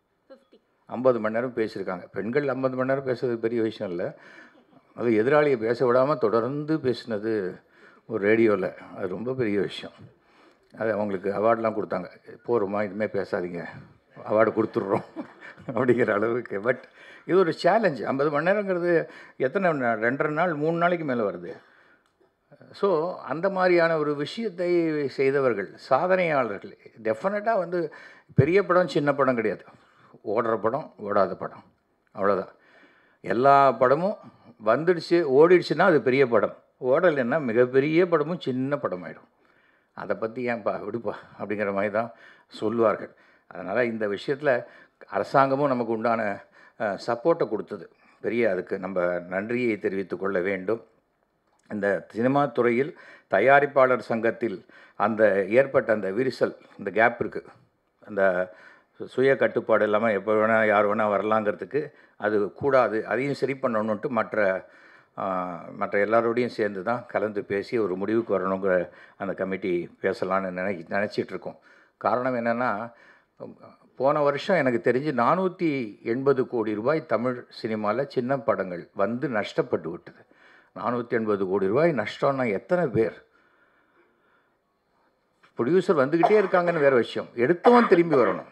50 மணி நேரம் பேசியிருக்காங்க. பெண்கள் 50 மணி நேரம் பேசுறது பெரிய விஷயம் இல்லை, அது எதிராளியை பேச விடாமல் தொடர்ந்து பேசினது ஒரு ரேடியோவில், அது ரொம்ப பெரிய விஷயம். அது அவங்களுக்கு அவார்டெலாம் கொடுத்தாங்க, போகிறோமா இதுமாதிரி பேசாதீங்க அவார்டு கொடுத்துட்றோம் அப்படிங்கிற அளவுக்கு. பட் இது ஒரு சேலஞ்ச். 50 மணி நேரங்கிறது எத்தனை 2.5 நாள் 3 நாளைக்கு மேலே வருது. ஸோ அந்த மாதிரியான ஒரு விஷயத்தை செய்தவர்கள் சாதனையாளர்கள். டெஃபினட்டாக வந்து பெரிய படம் சின்ன படம் கிடையாது, ஓடுற படம் ஓடாத படம் அவ்வளோதான். எல்லா படமும் வந்துடுச்சு ஓடிடுச்சுன்னா அது பெரிய படம், ஓடலைன்னா மிகப்பெரிய படமும் சின்ன படம் ஆகிடும். அதை பற்றி ஏன்ப்பா விடுப்பா அப்படிங்கிற மாதிரி தான் சொல்லுவார்கள். அதனால் இந்த விஷயத்தில் அரசாங்கமும் நமக்கு உண்டான சப்போர்ட்டை கொடுத்தது பெரிய, அதுக்கு நம்ம நன்றியை தெரிவித்து கொள்ள வேண்டும். இந்த சினிமா துறையில் தயாரிப்பாளர் சங்கத்தில் அந்த ஏற்பட்ட அந்த விரிசல், இந்த கேப் இருக்குது, அந்த சுய கட்டுப்பாடு இல்லாமல் எப்போ வேணால் யார் வேணால் வரலாங்கிறதுக்கு அது கூடாது, அதையும் சரி பண்ணணுன்ட்டு மற்ற எல்லாரோடையும் சேர்ந்து தான் கலந்து பேசி ஒரு முடிவுக்கு வரணுங்கிற அந்த கமிட்டி பேசலான்னு நினச்சிட்ருக்கோம். காரணம் என்னென்னா, போன வருஷம் எனக்கு தெரிஞ்சு 480 கோடி ரூபாய் தமிழ் சினிமாவில் சின்ன படங்கள் வந்து நஷ்டப்பட்டு விட்டது. 480 கோடி ரூபாய் நஷ்டம்னா எத்தனை பேர்? ப்ரொடியூசர் வந்துக்கிட்டே இருக்காங்கன்னு வேறு விஷயம், எடுத்தவன் திரும்பி வரணும்.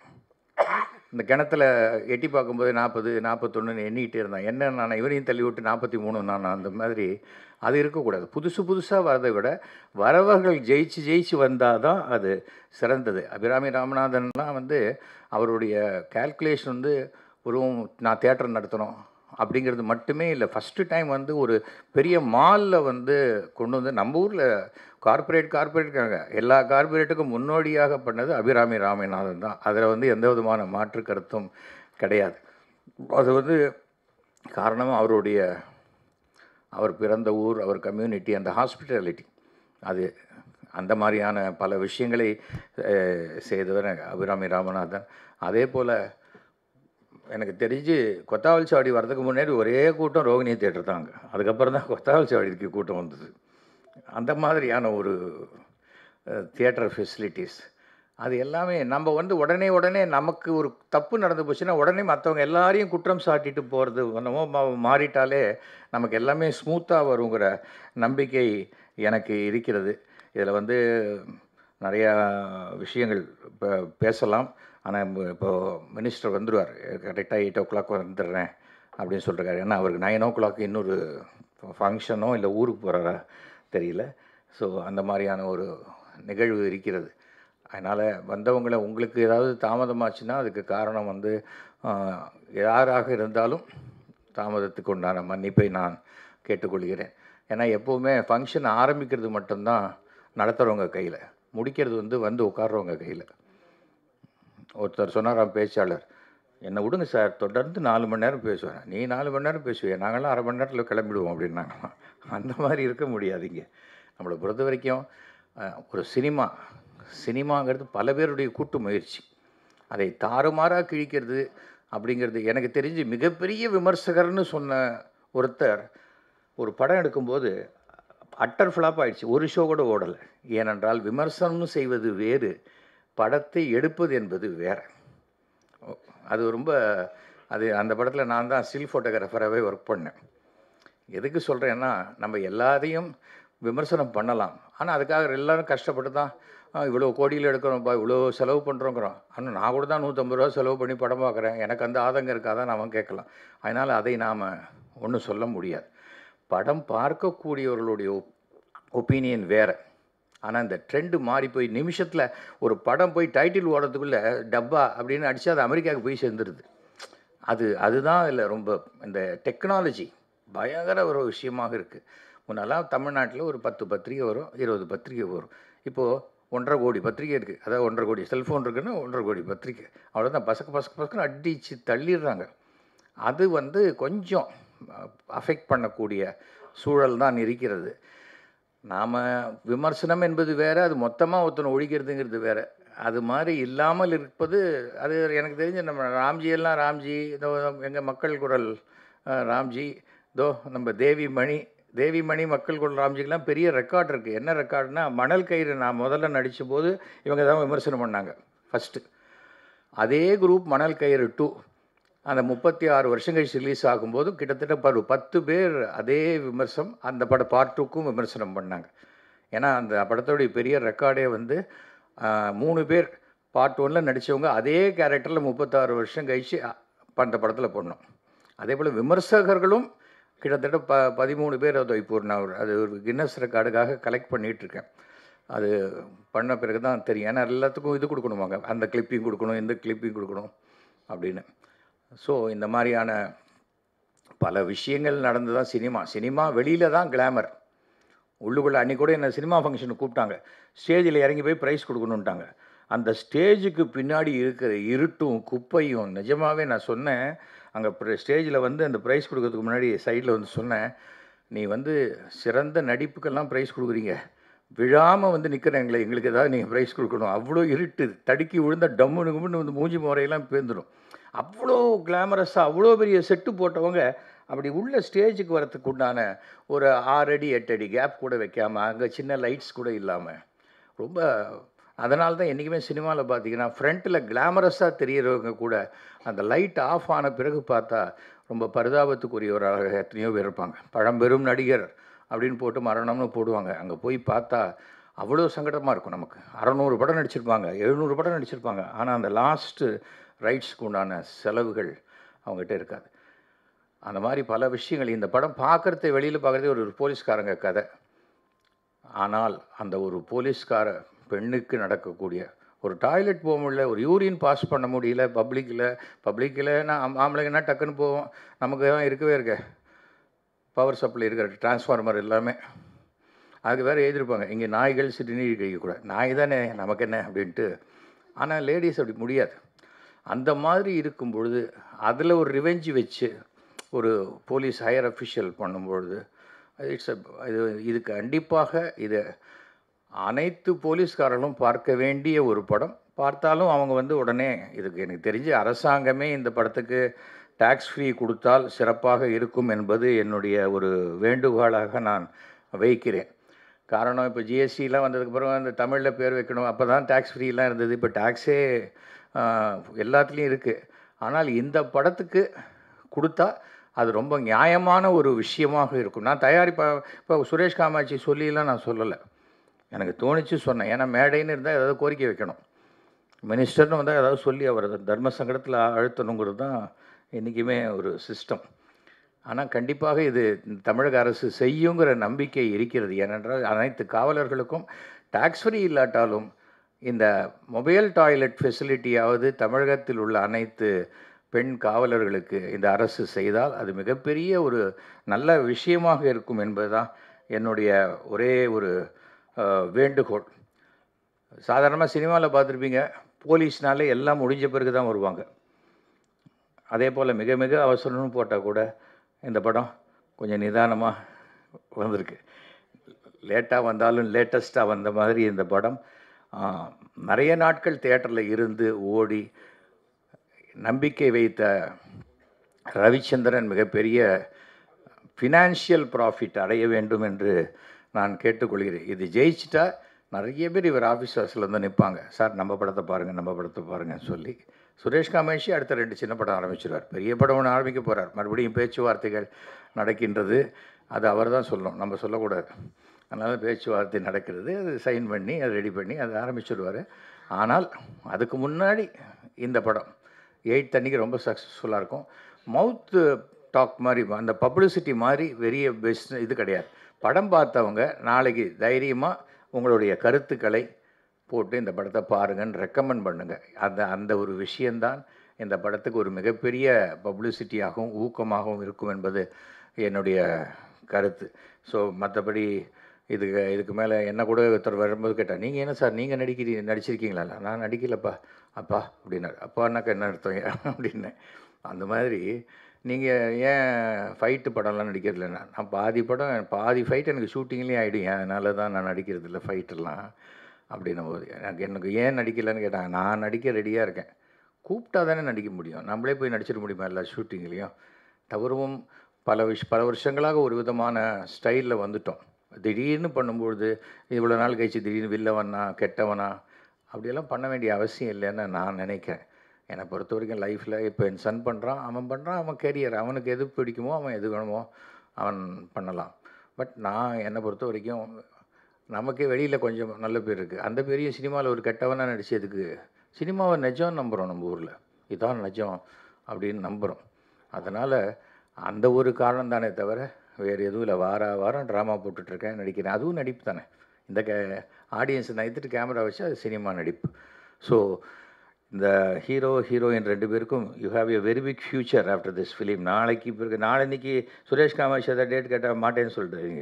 இந்த கிணத்துல எட்டி பார்க்கும்போது 40 41 எண்ணிக்கிட்டே இருந்தான். என்ன நான் இவரையும் தள்ளி விட்டு 43 நான் அந்த மாதிரி அது இருக்கக்கூடாது. புதுசாக வரதை விட வரவர்கள் ஜெயிச்சு வந்தால் தான் அது சிறந்தது. அபிராமி ராமநாதன்லாம் வந்து அவருடைய கால்குலேஷன் வந்து நான் தியேட்டர் நடத்தணும் அப்படிங்கிறது மட்டுமே இல்லை. ஃபஸ்ட்டு டைம் வந்து ஒரு பெரிய மாலில் வந்து கொண்டு வந்து நம்ம ஊரில் கார்ப்பரேட்டுக்காங்க எல்லா கார்ப்பரேட்டுக்கும் முன்னோடியாக பண்ணது அபிராமி ராமநாதன் தான். அதில் வந்து எந்த விதமான மாற்று கருத்தும் கிடையாது. அது வந்து காரணம் அவர் பிறந்த ஊர், அவர் கம்யூனிட்டி, அந்த ஹாஸ்பிட்டாலிட்டி, அது அந்த மாதிரியான பல விஷயங்களை செய்தவர் அபிராமி ராமநாதன். அதே போல் எனக்கு தெரிஞ்சு கொத்தாவல் சாவடி வர்றதுக்கு முன்னாடி ஒரே கூட்டம் ரோகிணி தியேட்டர் தாங்க. அதுக்கப்புறம் தான் கொத்தாவல் சாவடிக்கு கூட்டம் வந்தது. அந்த மாதிரியான ஒரு தியேட்டர் ஃபெசிலிட்டிஸ் அது எல்லாமே நம்ம வந்து உடனே நமக்கு ஒரு தப்பு நடந்து போச்சுன்னா உடனே மற்றவங்க எல்லாரையும் குற்றம் சாட்டிட்டு போகிறது நம்ம மாறிட்டாலே நமக்கு எல்லாமே ஸ்மூத்தாக வருங்கிற நம்பிக்கை எனக்கு இருக்கிறது. இதில் வந்து நிறையா விஷயங்கள் இப்போ பேசலாம். ஆனால் இப்போது மினிஸ்டர் வந்துடுவார், கரெக்டாக 8 o'clock வந்துடுறேன் அப்படின்னு சொல்லிருக்காரு. ஏன்னா அவருக்கு 9 o'clock இன்னொரு ஃபங்க்ஷனோ இல்லை ஊருக்கு போகிறாரா தெரியல. ஸோ அந்த மாதிரியான ஒரு நிகழ்வு இருக்கிறது. அதனால் வந்தவங்களை உங்களுக்கு ஏதாவது தாமதமாச்சுன்னா அதுக்கு காரணம் வந்து யாராக இருந்தாலும் தாமதத்துக்கு உண்டான மன்னிப்பை நான் கேட்டுக்கொள்கிறேன். ஏன்னா எப்போவுமே ஃபங்க்ஷன் ஆரம்பிக்கிறது மட்டும்தான் நடத்துகிறவங்க கையில், முடிக்கிறது வந்து உட்கார்றவங்க கையில். ஒருத்தர் சொன்னாராம் பேச்சாளர், என்னை விடுங்க சார், தொடர்ந்து 4 மணி நேரம் பேசுவேன். நீ 4 மணி நேரம் பேசுவேன், நாங்களாம் அரை மணி நேரத்தில் கிளம்பிடுவோம் அப்படின்னாங்களாம். அந்த மாதிரி இருக்க முடியாதுங்க. நம்மளை பொறுத்த வரைக்கும் ஒரு சினிமாங்கிறது பல பேருடைய கூட்டு முயற்சி. அதை தாறுமாறாக கிழிக்கிறது அப்படிங்கிறது எனக்கு தெரிஞ்சு மிகப்பெரிய விமர்சகர்னு சொன்ன ஒருத்தர் ஒரு படம் எடுக்கும்போது அட்டர் ஃப்ளாப் ஆகிடுச்சு, ஒரு ஷோ கூட ஓடலை. ஏனென்றால் விமர்சனம் செய்வது வேறு, படத்தை எடுப்பது என்பது வேறு. அது ரொம்ப அந்த படத்தில் நான் தான் ஸ்டில் ஃபோட்டோகிராஃபராகவே ஒர்க் பண்ணேன். எதுக்கு சொல்கிறேன்னா, நம்ம எல்லாத்தையும் விமர்சனம் பண்ணலாம், ஆனால் அதுக்காக எல்லோரும் கஷ்டப்பட்டு தான் இவ்வளோ கோடியில் எடுக்கிறோம்ப்பா, இவ்வளோ செலவு பண்ணுறோங்கிறோம். ஆனால் நான் கூட தான் 150 ரூபா செலவு பண்ணி படம் பார்க்குறேன், எனக்கு அந்த ஆதங்கம் இருக்காதான் நாம் கேட்கலாம். அதனால் அதை நாம் ஒன்றும் சொல்ல முடியாது. படம் பார்க்கக்கூடியவர்களுடைய ஒப்பீனியன் வேறு. ஆனால் இந்த ட்ரெண்டு மாறி போய் நிமிஷத்தில் ஒரு படம் போய் டைட்டில் ஓடுறதுக்குள்ளே டப்பா அப்படின்னு அடித்து அது அமெரிக்காவுக்கு போய் சேர்ந்துருது. அதுதான் இல்லை ரொம்ப இந்த டெக்னாலஜி பயங்கர ஒரு விஷயமாக இருக்குது. முன்னெல்லாம் தமிழ்நாட்டில் ஒரு 10 பத்திரிகை வரும், 20 பத்திரிகை வரும். இப்போது 1.5 கோடி பத்திரிகை இருக்குது. அதாவது 1.5 கோடி செல்ஃபோன் இருக்குன்னா 1.5 கோடி பத்திரிக்கை. அவ்வளோதான், பசக்குன்னு அடித்து தள்ளிடுறாங்க. அது வந்து கொஞ்சம் அஃபெக்ட் பண்ணக்கூடிய சூழல் தான் இருக்கிறது. நாம் விமர்சனம் என்பது வேறு, அது மொத்தமாக ஒருத்தனை ஒழிக்கிறதுங்கிறது வேறு. அது மாதிரி இல்லாமல் இருப்பது அது எனக்கு தெரிஞ்ச நம்ம ராம்ஜி இதோ எங்கள் மக்கள் குரல் ராம்ஜி, இதோ நம்ம தேவிமணி மக்கள் குரல் ராம்ஜிக்கெலாம் பெரிய ரெக்கார்ட் இருக்குது. என்ன ரெக்கார்டுனா, மணல் கயிறு நான் முதல்ல நடித்த போது இவங்க தான் விமர்சனம் பண்ணாங்க ஃபஸ்ட்டு. அதே குரூப் மணல் கயிறு 2 அந்த 36 வருஷம் கழிச்சு ரிலீஸ் ஆகும்போது கிட்டத்தட்ட 10 பேர் அதே விமர்சனம் அந்த பார்ட் 2க்கும் விமர்சனம் பண்ணாங்க. ஏன்னா அந்த படத்தோடைய பெரிய ரெக்கார்டே வந்து 3 பேர் பார்ட் 1 நடித்தவங்க அதே கேரக்டரில் 36 வருஷம் கழிச்சு அந்த படத்தில் பண்ணோம். அதே போல் விமர்சகர்களும் கிட்டத்தட்ட 13 பேர். இப்போ நான் அது ஒரு கின்னஸ் ரெக்கார்டுக்காக கலெக்ட் பண்ணிகிட்ருக்கேன். அது பண்ண பிறகு தான் தெரியும். ஏன்னா எல்லாத்துக்கும் இது கொடுக்கணுமாங்க, அந்த கிளிப்பிங் கொடுக்கணும், இந்த கிளிப்பிங் கொடுக்கணும் அப்படின்னு. ஸோ இந்த மாதிரியான பல விஷயங்கள் நடந்து தான் சினிமா வெளியில் தான் கிளாமர். உள்ளுக்குள்ளே அன்றைக்கி கூட என்ன சினிமா ஃபங்க்ஷனுக்கு கூப்பிட்டாங்க, ஸ்டேஜில் இறங்கி போய் ப்ரைஸ் கொடுக்கணுன்ட்டாங்க. அந்த ஸ்டேஜுக்கு பின்னாடி இருக்கிற இருட்டும் குப்பையும் நிஜமாகவே நான் சொன்னேன். அங்கே ஸ்டேஜில் வந்து அந்த ப்ரைஸ் கொடுக்கறதுக்கு முன்னாடி சைடில் வந்து சொன்னேன், நீ வந்து சிறந்த நடிப்புக்கெல்லாம் ப்ரைஸ் கொடுக்குறீங்க, விழாமல் வந்து நிற்கிறேங்களே, எங்களுக்கு ஏதாவது நீங்கள் ப்ரைஸ் கொடுக்கணும். அவ்வளோ இருட்டு, தடுக்கி விழுந்தால் டம்முன்னு கும்முன்னு வந்து மூஞ்சி முறையெல்லாம் பேர்ந்துடும். அவ்வளோ கிளாமரஸாக அவ்வளோ பெரிய செட்டு போட்டவங்க அப்படி உள்ள ஸ்டேஜுக்கு வரத்துக்கு உண்டான ஒரு 6 அடி 8 அடி கேப் கூட வைக்காமல், அங்கே சின்ன லைட்ஸ் கூட இல்லாமல், ரொம்ப அதனால தான் என்றைக்குமே சினிமாவில் பார்த்தீங்கன்னா ஃப்ரண்ட்டில் கிளாமரஸாக தெரிகிறவங்க கூட அந்த லைட் ஆஃப் ஆன பிறகு பார்த்தா ரொம்ப பரிதாபத்துக்குரியவராக எத்தனையோ பேர் இருப்பாங்க. பழம்பெரும் நடிகர் அப்படின்னு போட்டு மரணம்னு போடுவாங்க. அங்கே போய் பார்த்தா அவ்வளோ சங்கடமாக இருக்கும் நமக்கு. 600 படம் நடிச்சிருப்பாங்க, 700 படம் நடிச்சிருப்பாங்க. ஆனால் அந்த லாஸ்ட்டு ரைட்ஸ்க்கு உண்டான செலவுகள் அவங்ககிட்ட இருக்காது. அந்த மாதிரி பல விஷயங்கள். இந்த படம் பார்க்குறத வெளியில் பார்க்குறதே ஒரு போலீஸ்காரங்க கதை. ஆனால் அந்த ஒரு போலீஸ்கார பெண்ணுக்கு நடக்கக்கூடிய ஒரு டாய்லெட் போக முடியல, ஒரு யூரின் பாஸ் பண்ண முடியல பப்ளிக்கில்னா ஆம்பளைங்கன்னா டக்குன்னு போவோம். நமக்கு தான் இருக்கவே இருக்க பவர் சப்ளை இருக்கிற டிரான்ஸ்ஃபார்மர் எல்லாமே. அதுக்கு வேறு எழுதியிருப்பாங்க, இங்கே நாய்கள் சிறுநீர் கழிக்கக்கூடாது. நாய் தானே நமக்கு என்ன அப்படின்ட்டு. ஆனால் லேடிஸ் அப்படி முடியாது. அந்த மாதிரி இருக்கும் பொழுது அதில் ஒரு ரிவெஞ்சு வச்சு ஒரு போலீஸ் ஹையர் அஃபிஷியல் பண்ணும்பொழுது இது கண்டிப்பாக இது அனைத்து போலீஸ்காரர்களும் பார்க்க வேண்டிய ஒரு படம். பார்த்தாலும் அவங்க வந்து உடனே இதுக்கு எனக்கு தெரிஞ்ச அரசாங்கமே இந்த படத்துக்கு டாக்ஸ் ஃப்ரீ கொடுத்தால் சிறப்பாக இருக்கும் என்பது என்னுடைய ஒரு வேண்டுகோளாக நான் வைக்கிறேன். காரணம், இப்போ ஜிஎஸ்டிலாம் வந்ததுக்கப்புறம் அந்த தமிழில் பேர் வைக்கணும், அப்போ தான் டாக்ஸ் ஃப்ரீலாம் இருந்தது. இப்போ டாக்ஸே எல்லாத்துலேயும் இருக்குது. ஆனால் இந்த படத்துக்கு கொடுத்தா அது ரொம்ப நியாயமான ஒரு விஷயமாக இருக்கும். நான் இப்போ சுரேஷ் காமாட்சி சொல்லிலாம் நான் சொல்லலை, எனக்கு தோணிச்சு சொன்னேன். ஏன்னா மேடைன்னு இருந்தால் ஏதாவது கோரிக்கை வைக்கணும், மினிஸ்டர்னு வந்தால் ஏதாவது சொல்லி அவர் தர்ம சங்கடத்தில் அழுத்தணுங்கிறது தான் என்றைக்குமே ஒரு சிஸ்டம். ஆனால் கண்டிப்பாக இது தமிழக அரசு செய்யுங்கிற நம்பிக்கை இருக்கிறது. ஏனென்றால் அனைத்து காவலர்களுக்கும் டாக்ஸ் ஃப்ரீ இல்லாட்டாலும் இந்த மொபைல் டாய்லெட் ஃபெசிலிட்டியாவது தமிழகத்தில் உள்ள அனைத்து பெண் காவலர்களுக்கு இந்த அரசு செய்தால் அது மிகப்பெரிய ஒரு நல்ல விஷயமாக இருக்கும் என்பது தான் என்னுடைய ஒரே ஒரு வேண்டுகோள். சாதாரணமாக சினிமாவில் பார்த்துருப்பீங்க, போலீஸ்னாலே எல்லாம் முடிஞ்ச பிறகு தான் வருவாங்க. அதே போல் மிக மிக அவசரம்னு போட்டால் கூட இந்த படம் கொஞ்சம் நிதானமாக வந்திருக்கு. லேட்டாக வந்தாலும் லேட்டஸ்ட்டாக வந்த மாதிரி இந்த படம் நிறைய நாட்கள் தியேட்டரில் இருந்து ஓடி நம்பிக்கை வைத்த ரவிச்சந்திரன் மிகப்பெரிய ஃபினான்ஷியல் ப்ராஃபிட் அடைய வேண்டும் என்று நான் கேட்டுக்கொள்கிறேன். இது ஜெயிச்சிட்டா நிறைய பேர் இவர் ஆஃபீஸ் ஹவுஸில் வந்து நிற்பாங்க, சார் நம்ம படத்தை பாருங்கன்னு சொல்லி. சுரேஷ் காமாட்சி அடுத்த 2 சின்ன படம் ஆரம்பிச்சிருவார், பெரிய படம் ஒன்று ஆரம்பிக்க போகிறார். மறுபடியும் பேச்சுவார்த்தைகள் நடக்கின்றது, அது அவர் தான் சொல்லணும், நம்ம சொல்லக்கூடாது. அதனால் பேச்சுவார்த்தை நடக்கிறது, அது சைன் பண்ணி அதை ரெடி பண்ணி அதை ஆரம்பிச்சிடுவார். ஆனால் அதுக்கு முன்னாடி இந்த படம் 8th அன்றைக்கி ரொம்ப சக்ஸஸ்ஃபுல்லாக இருக்கும். மவுத்து டாக் மாதிரி, அந்த பப்ளிசிட்டி மாதிரி பெரிய பெஸ்ட் இது கிடையாது. படம் பார்த்தவங்க நாளைக்கு தைரியமாக உங்களுடைய கருத்துக்களை போட்டு இந்த படத்தை பாருங்கன்னு ரெக்கமெண்ட் பண்ணுங்கள். அந்த ஒரு விஷயந்தான் இந்த படத்துக்கு ஒரு மிகப்பெரிய பப்ளிசிட்டியாகவும் ஊக்கமாகவும் இருக்கும் என்பது என்னுடைய கருத்து. ஸோ மற்றபடி இதுக்கு மேலே என்ன கூட ஒருத்தர் வரும்போது கேட்டால், நீங்கள் என்ன சார் நீங்கள் நடிச்சிருக்கீங்களா? நான் நடிக்கலப்பா. அப்பா அப்படின்னாரு. அப்பான்னாக்கா என்ன அர்த்தம் அப்படின்னு. அந்த மாதிரி நீங்கள் ஏன் ஃபைட்டு படம்லாம் நடிக்கிறதில்லைண்ணா, நான் பாதி ஃபைட் எனக்கு ஷூட்டிங்லேயே ஆகிடும், அதனால தான் நான் நடிக்கிறதில்ல ஃபைட்டெல்லாம் அப்படின்னும் போது எனக்கு ஏன் நடிக்கலைன்னு கேட்டாங்க. நான் நடிக்க ரெடியாக இருக்கேன், கூப்பிட்டா தானே நடிக்க முடியும், நம்மளே போய் நடிச்சிட முடியுமா எல்லா ஷூட்டிங்லேயும்? தவறும் பல வருஷங்களாக ஒரு விதமான ஸ்டைலில் வந்துட்டோம். திடீர்னு பண்ணும்பொழுது இவ்வளோ நாள் கழிச்சு திடீர்னு வில்லவனா கெட்டவனா அப்படியெல்லாம் பண்ண வேண்டிய அவசியம் இல்லைன்னு நான் நினைக்கிறேன். என்னை பொறுத்த வரைக்கும் லைஃப்பில் இப்போ என் சன் பண்ணுறான், அவன் கேரியர், அவனுக்கு எது பிடிக்குமோ அவன் எது வேணுமோ அவன் பண்ணலாம். பட் நான் என்னை பொறுத்த வரைக்கும் நமக்கே வெளியில் கொஞ்சம் நல்ல பேர் இருக்குது, அந்த பெரிய சினிமாவில் ஒரு கெட்டவனாக நடித்ததுக்கு சினிமாவை நிஜம் நம்புகிறோம், நம்ம ஊரில் இதான் நிஜம் அப்படின்னு நம்புகிறோம். அதனால் அந்த ஒரு காரணம் தானே தவிர வேறு எதுவும் இல்லை. வாரம் ட்ராமா போட்டுட்ருக்கேன், நடிக்கிறேன், அதுவும் நடிப்பு தானே. இந்த ஆடியன்ஸை நைத்துட்டு கேமரா வச்சு அது சினிமா நடிப்பு. ஸோ இந்த ஹீரோயின் 2 பேருக்கும் you have a very big future after this film. நாளைக்கு பிறகு நாளைக்கு சுரேஷ் காமாட்சி அதை டேட் கேட்டால் மாட்டேன்னு சொல்லிட்டுருங்க,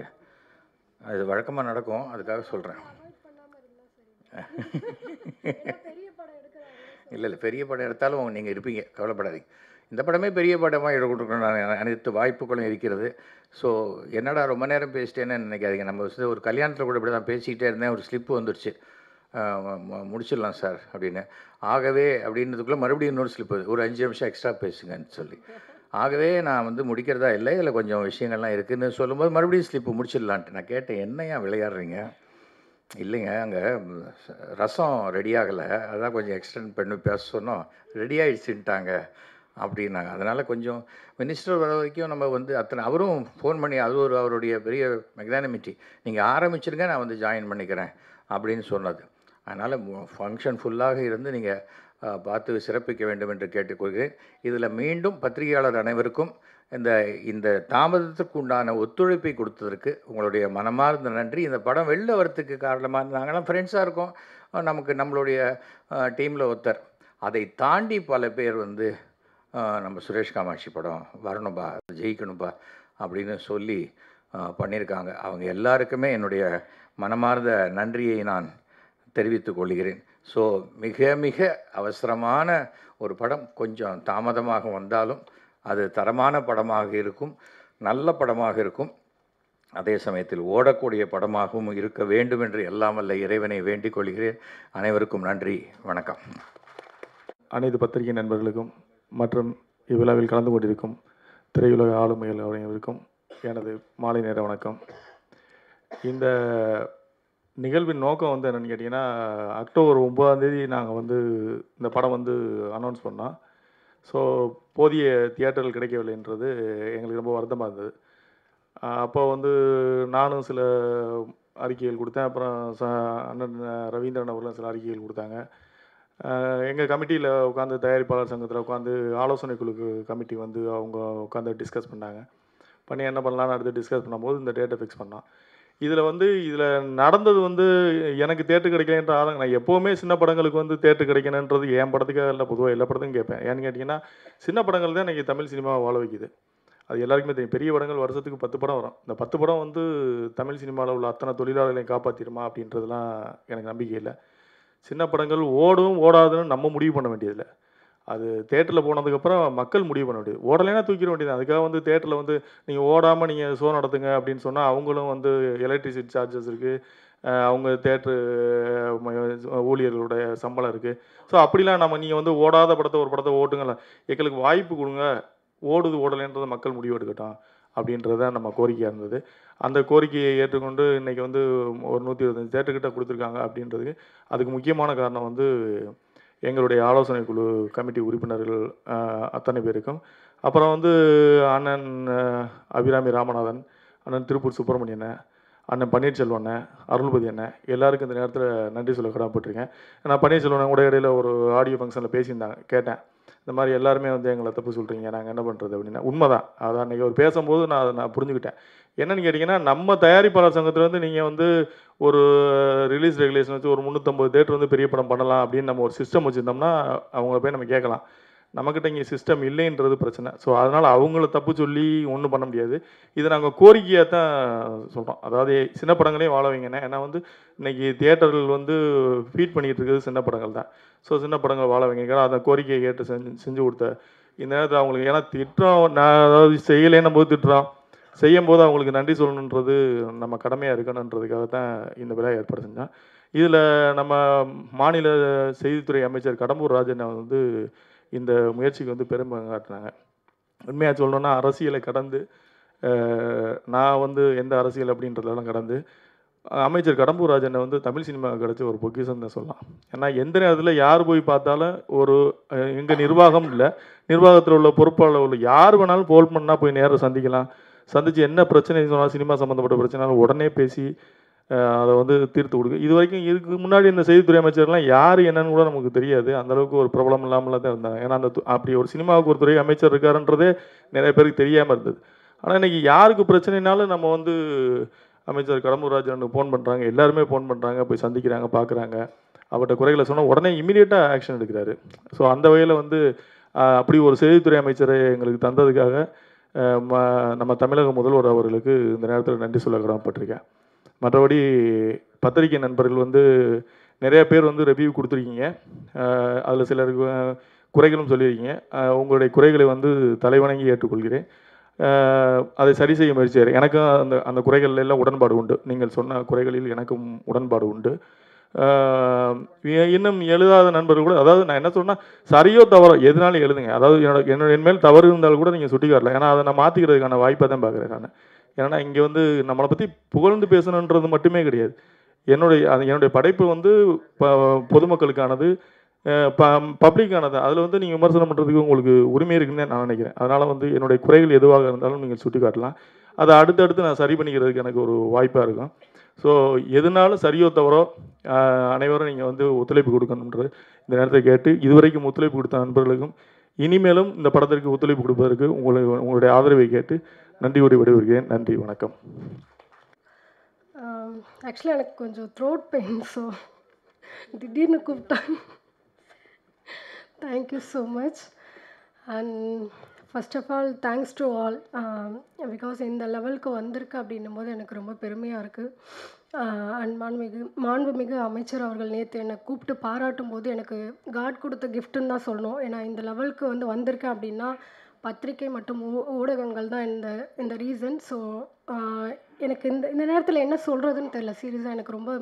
அது வழக்கமாக நடக்கும், அதுக்காக சொல்கிறேன். இல்லை பெரிய படம் எடுத்தாலும் நீங்கள் இருப்பீங்க, கவலைப்படாதீங்க. இந்த படமே பெரிய படமாக எடுக்கணும் அனைத்து வாய்ப்புகளும் இருக்கிறது. ஸோ என்னடா ரொம்ப நேரம் பேசிட்டேன்னு நினைக்காதீங்க. நம்ம ஒரு கல்யாணத்தில் கூட இப்படி தான் பேசிக்கிட்டே இருந்தேன், ஒரு ஸ்லிப்பு வந்துடுச்சு, முடிச்சிடலாம் சார் அப்படின்னு. ஆகவே அப்படின்றதுக்குள்ளே மறுபடியும் இன்னொரு ஸ்லிப்பு, ஒரு 5 நிமிஷம் எக்ஸ்ட்ரா பேசுங்கன்னு சொல்லி. ஆகவே நான் முடிக்கிறதா இல்லை, இதில் கொஞ்சம் விஷயங்கள்லாம் இருக்குதுன்னு சொல்லும்போது மறுபடியும் ஸ்லிப்பு முடிச்சிடலான்ட்டு. நான் கேட்டேன், என்னையா விளையாடுறீங்க? இல்லைங்க, அங்கே ரசம் ரெடி ஆகலை, அதான் கொஞ்சம் எக்ஸ்டெண்ட் பண்ணி பேச சொன்னோம், ரெடி ஆகிடுச்சுட்டாங்க அப்படின்னாங்க. அதனால் கொஞ்சம் மினிஸ்டர் வர வரைக்கும் நம்ம அத்தனை, அவரும் ஃபோன் பண்ணி, அது ஒரு அவருடைய பெரிய மெக்னானிமிட்டி, நீங்கள் ஆரம்பிச்சிருங்க, நான் ஜாயின் பண்ணிக்கிறேன் அப்படின்னு சொன்னது. அதனால் ஃபங்க்ஷன் ஃபுல்லாக இருந்து நீங்கள் பார்த்து சிறப்பிக்க வேண்டும் என்று கேட்டுக்கொள்கிறேன். இதில் மீண்டும் பத்திரிகையாளர் அனைவருக்கும் இந்த தாமதத்துக்கு உண்டான ஒத்துழைப்பை கொடுத்ததற்கு உங்களுடைய மனமார்ந்த நன்றி. இந்த படம் வெளில வரத்துக்கு காரணமாக நாங்கள்லாம் ஃப்ரெண்ட்ஸாக இருக்கோம், நம்மளுடைய டீமில் ஒருத்தர். அதை தாண்டி பல பேர் நம்ம சுரேஷ் காமாட்சி படம் வரணும்பா, ஜெயிக்கணும்பா அப்படின்னு சொல்லி பண்ணியிருக்காங்க. அவங்க எல்லாருக்குமே என்னுடைய மனமார்ந்த நன்றியை நான் தெரிவித்துக் கொள்கிறேன். ஸோ மிக மிக அவசரமான ஒரு படம், கொஞ்சம் தாமதமாக வந்தாலும் அது தரமான படமாக இருக்கும், நல்ல படமாக இருக்கும், அதே சமயத்தில் ஓடக்கூடிய படமாகவும் இருக்க வேண்டும் என்று எல்லாம் வல்ல இறைவனை வேண்டிக் கொள்கிறேன். அனைவருக்கும் நன்றி, வணக்கம். அனைத்து பத்திரிகை நண்பர்களுக்கும் மற்றும் இவ்விழாவில் கலந்து கொண்டிருக்கும் திரையுலக ஆளுமைகள் அனைவருக்கும் எனது மாலை நேர வணக்கம். இந்த நிகழ்வின் நோக்கம் என்னென்னு கேட்டிங்கன்னா, அக்டோபர் 9ஆம் நாங்கள் இந்த படம் அனௌன்ஸ் பண்ணோம். ஸோ போதிய தியேட்டர்கள் கிடைக்கவில்லைன்றது எங்களுக்கு ரொம்ப வருத்தமாக இருந்தது. அப்போ நானும் சில அறிக்கைகள் கொடுத்தேன், அப்புறம் அண்ணன் ரவீந்திரன் அவர்களும் சில அறிக்கைகள் கொடுத்தாங்க. எங்கள் கமிட்டியில் உட்காந்து தயாரிப்பாளர் சங்கத்தில் உட்காந்து ஆலோசனை குழுக்கு கமிட்டி அவங்க உட்காந்து டிஸ்கஸ் பண்ணாங்க. பண்ணி என்ன பண்ணலான்னு அடுத்து டிஸ்கஸ் பண்ணும்போது இந்த டேட்டை ஃபிக்ஸ் பண்ணோம். இதில் நடந்தது எனக்கு தேட்டர் கிடைக்கலன்ற ஆளுங்க. நான் எப்போவுமே சின்ன படங்களுக்கு தேட்டர் கிடைக்கணுன்றது என் படத்துக்காக இல்லை, பொதுவாக எல்லா படத்துக்கும் கேட்பேன். ஏன்னு கேட்டிங்கன்னா, சின்ன படங்கள் தான் இன்றைக்கி தமிழ் சினிமாவை வாழ வைக்குது. அது எல்லாருக்குமே தெரியும். பெரிய படங்கள் வருஷத்துக்கு 10 படம் வரும். இந்த 10 படம் தமிழ் சினிமாவில் உள்ள அத்தனை தொழிலாளர்களையும் காப்பாற்றிடுமா அப்படின்றதுலாம் எனக்கு நம்பிக்கை இல்லை. சின்ன படங்கள் ஓடும் ஓடாதுன்னு நம்ம முடிவு பண்ண வேண்டியதில்லை. அது தேட்டரில் போனதுக்கப்புறம் மக்கள் முடிவு பண்ண வேண்டியது. ஓடலைன்னா தூக்கிட வேண்டியது. அதுக்காக தேட்டரில் நீங்கள் ஓடாமல் நீங்கள் ஷோ நடத்துங்க அப்படின்னு சொன்னால் அவங்களும் எலக்ட்ரிசிட்டி சார்ஜஸ் இருக்குது, அவங்க தேட்ரு ஊழியர்களுடைய சம்பளம் இருக்குது. ஸோ அப்படிலாம் நீங்கள் ஓடாத படத்தை ஒரு படத்தை ஓட்டுங்கள, எங்களுக்கு வாய்ப்பு கொடுங்க, ஓடுது ஓடலைன்றதை மக்கள் முடிவு எடுக்கட்டும் அப்படின்றது தான் நம்ம கோரிக்கையாக இருந்தது. அந்த கோரிக்கையை ஏற்றுக்கொண்டு இன்றைக்கி ஒரு 125 தேட்டர்கிட்ட கொடுத்துருக்காங்க அப்படின்றதுக்கு அதுக்கு முக்கியமான காரணம் எங்களுடைய ஆலோசனை குழு கமிட்டி உறுப்பினர்கள் அத்தனை பேருக்கும், அப்புறம் அண்ணன் அபிராமி ராமநாதன், அண்ணன் திருப்பூர் சுப்பிரமணியன், அண்ணன் பன்னீர்செல்வன், அருள்பதி அண்ணன், எல்லாருக்கும் இந்த நேரத்தில் நன்றி சொல்ல கடமைப்பட்டிருக்கேன். நான் பன்னீர்செல்வன் கூட இடையில ஒரு ஆடியோ ஃபங்க்ஷனில் பேசியிருந்தாங்க, கேட்டேன். இந்த மாதிரி எல்லாருமே எங்களை தப்பு சொல்கிறீங்க, நாங்கள் என்ன பண்ணுறது அப்படின்னா. உண்மைதான். அதான் அன்றைக்கி அவர் பேசும்போது நான் புரிஞ்சுக்கிட்டேன். என்னென்னு கேட்டிங்கன்னா, நம்ம தயாரிப்பாளர் சங்கத்தில் நீங்கள் ஒரு ரிலீஸ் ரெகுலேஷன் வச்சு ஒரு 350 தேட்டர் பெரிய படம் பண்ணலாம் அப்படின்னு நம்ம ஒரு சிஸ்டம் வச்சுருந்தோம்னா அவங்கள போய் நம்ம கேட்கலாம். நம்மக்கிட்ட இங்கே சிஸ்டம் இல்லைன்றது பிரச்சனை. ஸோ அதனால் அவங்கள தப்பு சொல்லி ஒன்றும் பண்ண முடியாது. இதை நாங்கள் கோரிக்கையாக தான் சொல்கிறோம். அதாவது சின்ன படங்களையும் வாழ வைங்கண்ணே. ஏன்னா இன்றைக்கி தியேட்டர்கள் ஃபீட் பண்ணிகிட்டு இருக்கிறது சின்ன படங்கள் தான். ஸோ சின்ன படங்கள் வாழ வைங்க. அந்த கோரிக்கையை கேட்டு செஞ்சு கொடுத்த இந்த நேரத்தில் அவங்களுக்கு, ஏன்னா திட்டுறோம், நான் அதாவது செய்யலைன்னும் போது திட்டுறோம், செய்யும்போது அவங்களுக்கு நன்றி சொல்லணுன்றது நம்ம கடமையாக இருக்கணுன்றதுக்காக தான் இந்த விழா ஏற்பாடு செஞ்சோம். இதில் நம்ம மாநில செய்தித்துறை அமைச்சர் கடம்பூர் ராஜன் இந்த முயற்சிக்கு பெருமை காட்டினாங்க. உண்மையாக சொல்லணுன்னா, அரசியலை கடந்து, நான் எந்த அரசியல் அப்படின்றதெல்லாம் கடந்து அமைச்சர் கடம்பூர் ராஜனை தமிழ் சினிமாவுக்கு கிடச்ச ஒரு பொக்கிஷம் தான் சொல்லலாம். ஏன்னா எந்த நேரத்தில் யார் போய் பார்த்தாலும் எங்கள் நிர்வாகம் இல்லை, நிர்வாகத்தில் உள்ள பொறுப்பாளர் உள்ள யார் வேணாலும் போல் பண்ணால் போய் நேரம் சந்தித்து என்ன பிரச்சனை சொன்னால், சினிமா சம்மந்தப்பட்ட பிரச்சனைனாலும் உடனே பேசி அதை தீர்த்து கொடுக்கு. இது வரைக்கும் இதுக்கு முன்னாடி இந்த செய்தித்துறை அமைச்சர்லாம் யார் என்னன்னு கூட நமக்கு தெரியாது. அந்தளவுக்கு ஒரு பிரபலம் இல்லாமல் தான் இருந்தாங்க. ஏன்னா அப்படி ஒரு சினிமாவுக்கு ஒரு துறை அமைச்சர் இருக்காருன்றதே நிறைய பேருக்கு தெரியாமல் இருந்தது. ஆனால் இன்றைக்கி யாருக்கு பிரச்சனைனாலும் நம்ம அமைச்சர் கடம்பூர் ராஜனுக்கு ஃபோன் பண்ணுறாங்க, எல்லாருமே ஃபோன் பண்ணுறாங்க, போய் சந்திக்கிறாங்க, பார்க்குறாங்க. அவர்கிட்ட குறைகளை சொன்னால் உடனே இமீடியட்டாக ஆக்ஷன் எடுக்கிறாரு. ஸோ அந்த வகையில் அப்படி ஒரு செய்தித்துறை அமைச்சரை எங்களுக்கு தந்ததுக்காக நம்ம தமிழக முதல்வர் அவர்களுக்கு இந்த நேரத்தில் நன்றி சொல்ல கடமைப்பட்டிருக்கேன். மற்றபடி பத்திரிகை நண்பர்கள் நிறைய பேர் வந்து ரிவ்யூ கொடுத்துருக்கீங்க. அதில் சிலர் குறைகளும் சொல்லியிருக்கீங்க. உங்களுடைய குறைகளை வந்து தலைவணங்கி ஏற்றுக்கொள்கிறேன். அதை சரி செய்ய முயற்சி செய்கிறேன். எனக்கும் அந்த குறைகள் எல்லாம் உடன்பாடு உண்டு. நீங்கள் சொன்ன குறைகளில் எனக்கும் உடன்பாடு உண்டு. இன்னும் எழுதாத நண்பர்கள் கூட, அதாவது நான் என்ன சொன்னால், சரியோ தவறோ எதுனாலும் எழுதுங்க. அதாவது என் மேல் தவறு இருந்தாலும் கூட நீங்கள் சுட்டி காட்டலாம். ஏன்னா அதை நான் மாற்றிக்கிறதுக்கான வாய்ப்பை தான் பார்க்குறேன் நான். ஏன்னா இங்கே வந்து நம்மளை பற்றி புகழ்ந்து பேசணுன்றது மட்டுமே கிடையாது. என்னுடைய படைப்பு வந்து பொதுமக்களுக்கானது, பப்ளிக்கானது. அதில் வந்து நீங்கள் விமர்சனம் பண்ணுறதுக்கு உங்களுக்கு உரிமை இருக்குன்னு நான் நினைக்கிறேன். அதனால் வந்து என்னுடைய குறைகள் எதுவாக இருந்தாலும் நீங்கள் சுட்டி காட்டலாம். அதை அடுத்தடுத்து நான் சரி பண்ணிக்கிறதுக்கு எனக்கு ஒரு வாய்ப்பாக இருக்கும். ஸோ எதுனாலும் சரியோ தவறோ அனைவரும் நீங்கள் வந்து ஒத்துழைப்பு கொடுக்கணுன்றது இந்த நேரத்தை கேட்டு, இதுவரைக்கும் ஒத்துழைப்பு கொடுத்த நண்பர்களுக்கும் இனிமேலும் இந்த படத்திற்கு ஒத்துழைப்பு கொடுப்பதற்கு உங்களுடைய ஆதரவை கேட்டு நன்றி கூறி விடைபெறுகிறேன். நன்றி, வணக்கம். ஆக்சுவலாக எனக்கு கொஞ்சம் த்ரோட் பெயின், ஸோ திடீர்னு கூப்பிட்டாங்க. Thank you so much. And first of all thanks to all. Because இந்த லெவலுக்கு வந்திருக்கு அப்படின்னும் போது எனக்கு ரொம்ப பெருமையாக இருக்குது. அண்ட் மாண்புமிகு அமைச்சர் அவர்கள் நேற்று என்னை கூப்பிட்டு பாராட்டும் போது எனக்கு காட் கொடுத்த கிஃப்ட்டுன்னு தான் சொல்லணும். ஏன்னா இந்த லெவலுக்கு வந்து வந்திருக்கேன் அப்படின்னா பத்திரிகை மற்றும் ஊடகங்கள் தான் இந்த ரீசன். ஸோ எனக்கு இந்த நேரத்தில் என்ன சொல்கிறதுன்னு தெரியல. சீரியஸாக எனக்கு ரொம்ப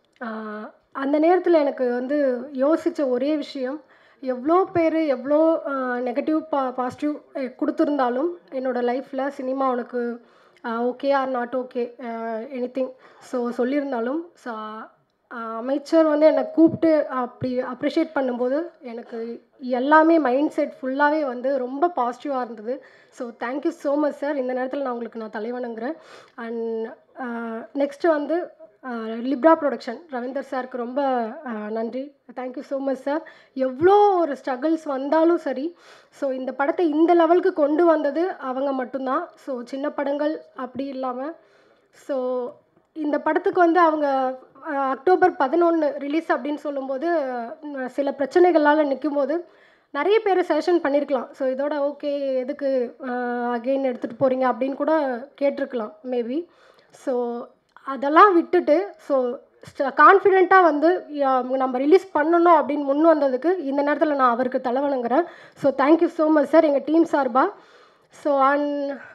அந்த நேரத்தில் எனக்கு வந்து யோசித்த ஒரே விஷயம், எவ்வளோ பேர் எவ்வளோ நெகட்டிவ் பாசிட்டிவ் கொடுத்துருந்தாலும் என்னோடய லைஃப்பில் சினிமா உனக்கு okay or not okay anything so சொல்லியிருந்தாலும் ஸோ அமைச்சர் வந்து என்னை கூப்பிட்டு அப்படி அப்ரிஷியேட் பண்ணும்போது எனக்கு எல்லாமே மைண்ட் செட் ஃபுல்லாகவே வந்து ரொம்ப பாசிட்டிவாக இருந்தது. So thank you so much sir. இந்த நேரத்தில் நான் உங்களுக்கு தலைவணங்குறேன். அண்ட் நெக்ஸ்ட்டு வந்து லிப்ரா ப்ரொடக்ஷன் ரவீந்தர் சாருக்கு ரொம்ப நன்றி. Thank you so much sir. எவ்வளோ ஒரு ஸ்ட்ரகிள்ஸ் வந்தாலும் சரி, ஸோ இந்த படத்தை இந்த லெவலுக்கு கொண்டு வந்தது அவங்க மட்டும்தான். ஸோ சின்ன படங்கள் அப்படி இல்லாமல், ஸோ இந்த படத்துக்கு வந்து அவங்க அக்டோபர் 11 ரிலீஸ் அப்படின்னு சொல்லும்போது சில பிரச்சனைகளால் நிற்கும்போது நிறைய பேர் செஷன் பண்ணியிருக்கலாம். ஸோ இதோட ஓகே எதுக்கு அகெயின் எடுத்துகிட்டு போகிறீங்க அப்படின்னு கூட கேட்டிருக்கலாம் மேபி. ஸோ அதெல்லாம் விட்டுட்டு ஸோ கான்ஃபிடெண்ட்டாக வந்து நம்ம ரிலீஸ் பண்ணணும் அப்படின்னு முன் வந்ததுக்கு இந்த நேரத்தில் நான் அவருக்கு தலைவணங்குறேன். So thank you so much sir எங்கள் டீம் சார்பாக. ஸோ அண்ட்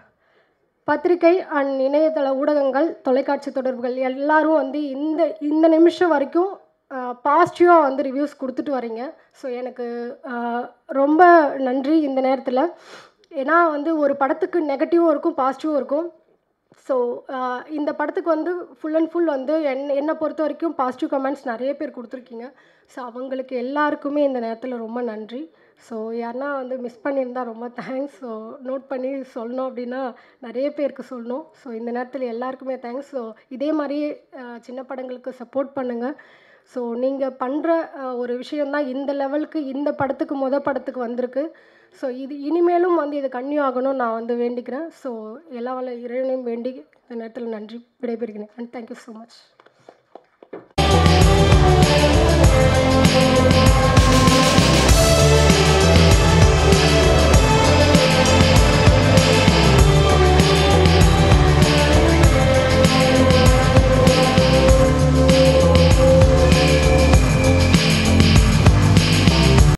பத்திரிகை அண்ட் இணையதள ஊடகங்கள், தொலைக்காட்சி தொடர்புகள் எல்லாரும் வந்து இந்த நிமிஷம் வரைக்கும் பாசிட்டிவாக வந்து ரிவ்யூஸ் கொடுத்துட்டு வரீங்க. ஸோ எனக்கு ரொம்ப நன்றி இந்த நேரத்தில். ஏன்னா வந்து ஒரு படத்துக்கு நெகட்டிவும் இருக்கும் பாசிட்டிவும் இருக்கும். ஸோ இந்த படத்துக்கு வந்து ஃபுல் அண்ட் ஃபுல் வந்து என்னை பொறுத்த வரைக்கும் பாசிட்டிவ் கமெண்ட்ஸ் நிறைய பேர் கொடுத்துருக்கீங்க. ஸோ அவங்களுக்கு எல்லாருக்குமே இந்த நேரத்தில் ரொம்ப நன்றி. ஸோ யாருன்னா வந்து மிஸ் பண்ணியிருந்தால் ரொம்ப தேங்க்ஸ். ஸோ நோட் பண்ணி சொல்லணும் அப்படின்னா நிறைய பேருக்கு சொல்லணும். ஸோ இந்த நேரத்தில் எல்லாருக்குமே தேங்க்ஸ். ஸோ இதே மாதிரியே சின்ன படங்களுக்கு சப்போர்ட் பண்ணுங்கள். ஸோ நீங்கள் பண்ணுற ஒரு விஷயந்தான் இந்த லெவலுக்கு இந்த படத்துக்கு படத்துக்கு வந்திருக்கு. ஸோ இது இனிமேலும் வந்து இது கன்னியூ ஆகணும்னு நான் வந்து வேண்டிக்கிறேன். ஸோ எல்லா இறைவனையும் வேண்டி இந்த நேரத்தில் நன்றி விடைபெறுகிறேன். And thank you so much.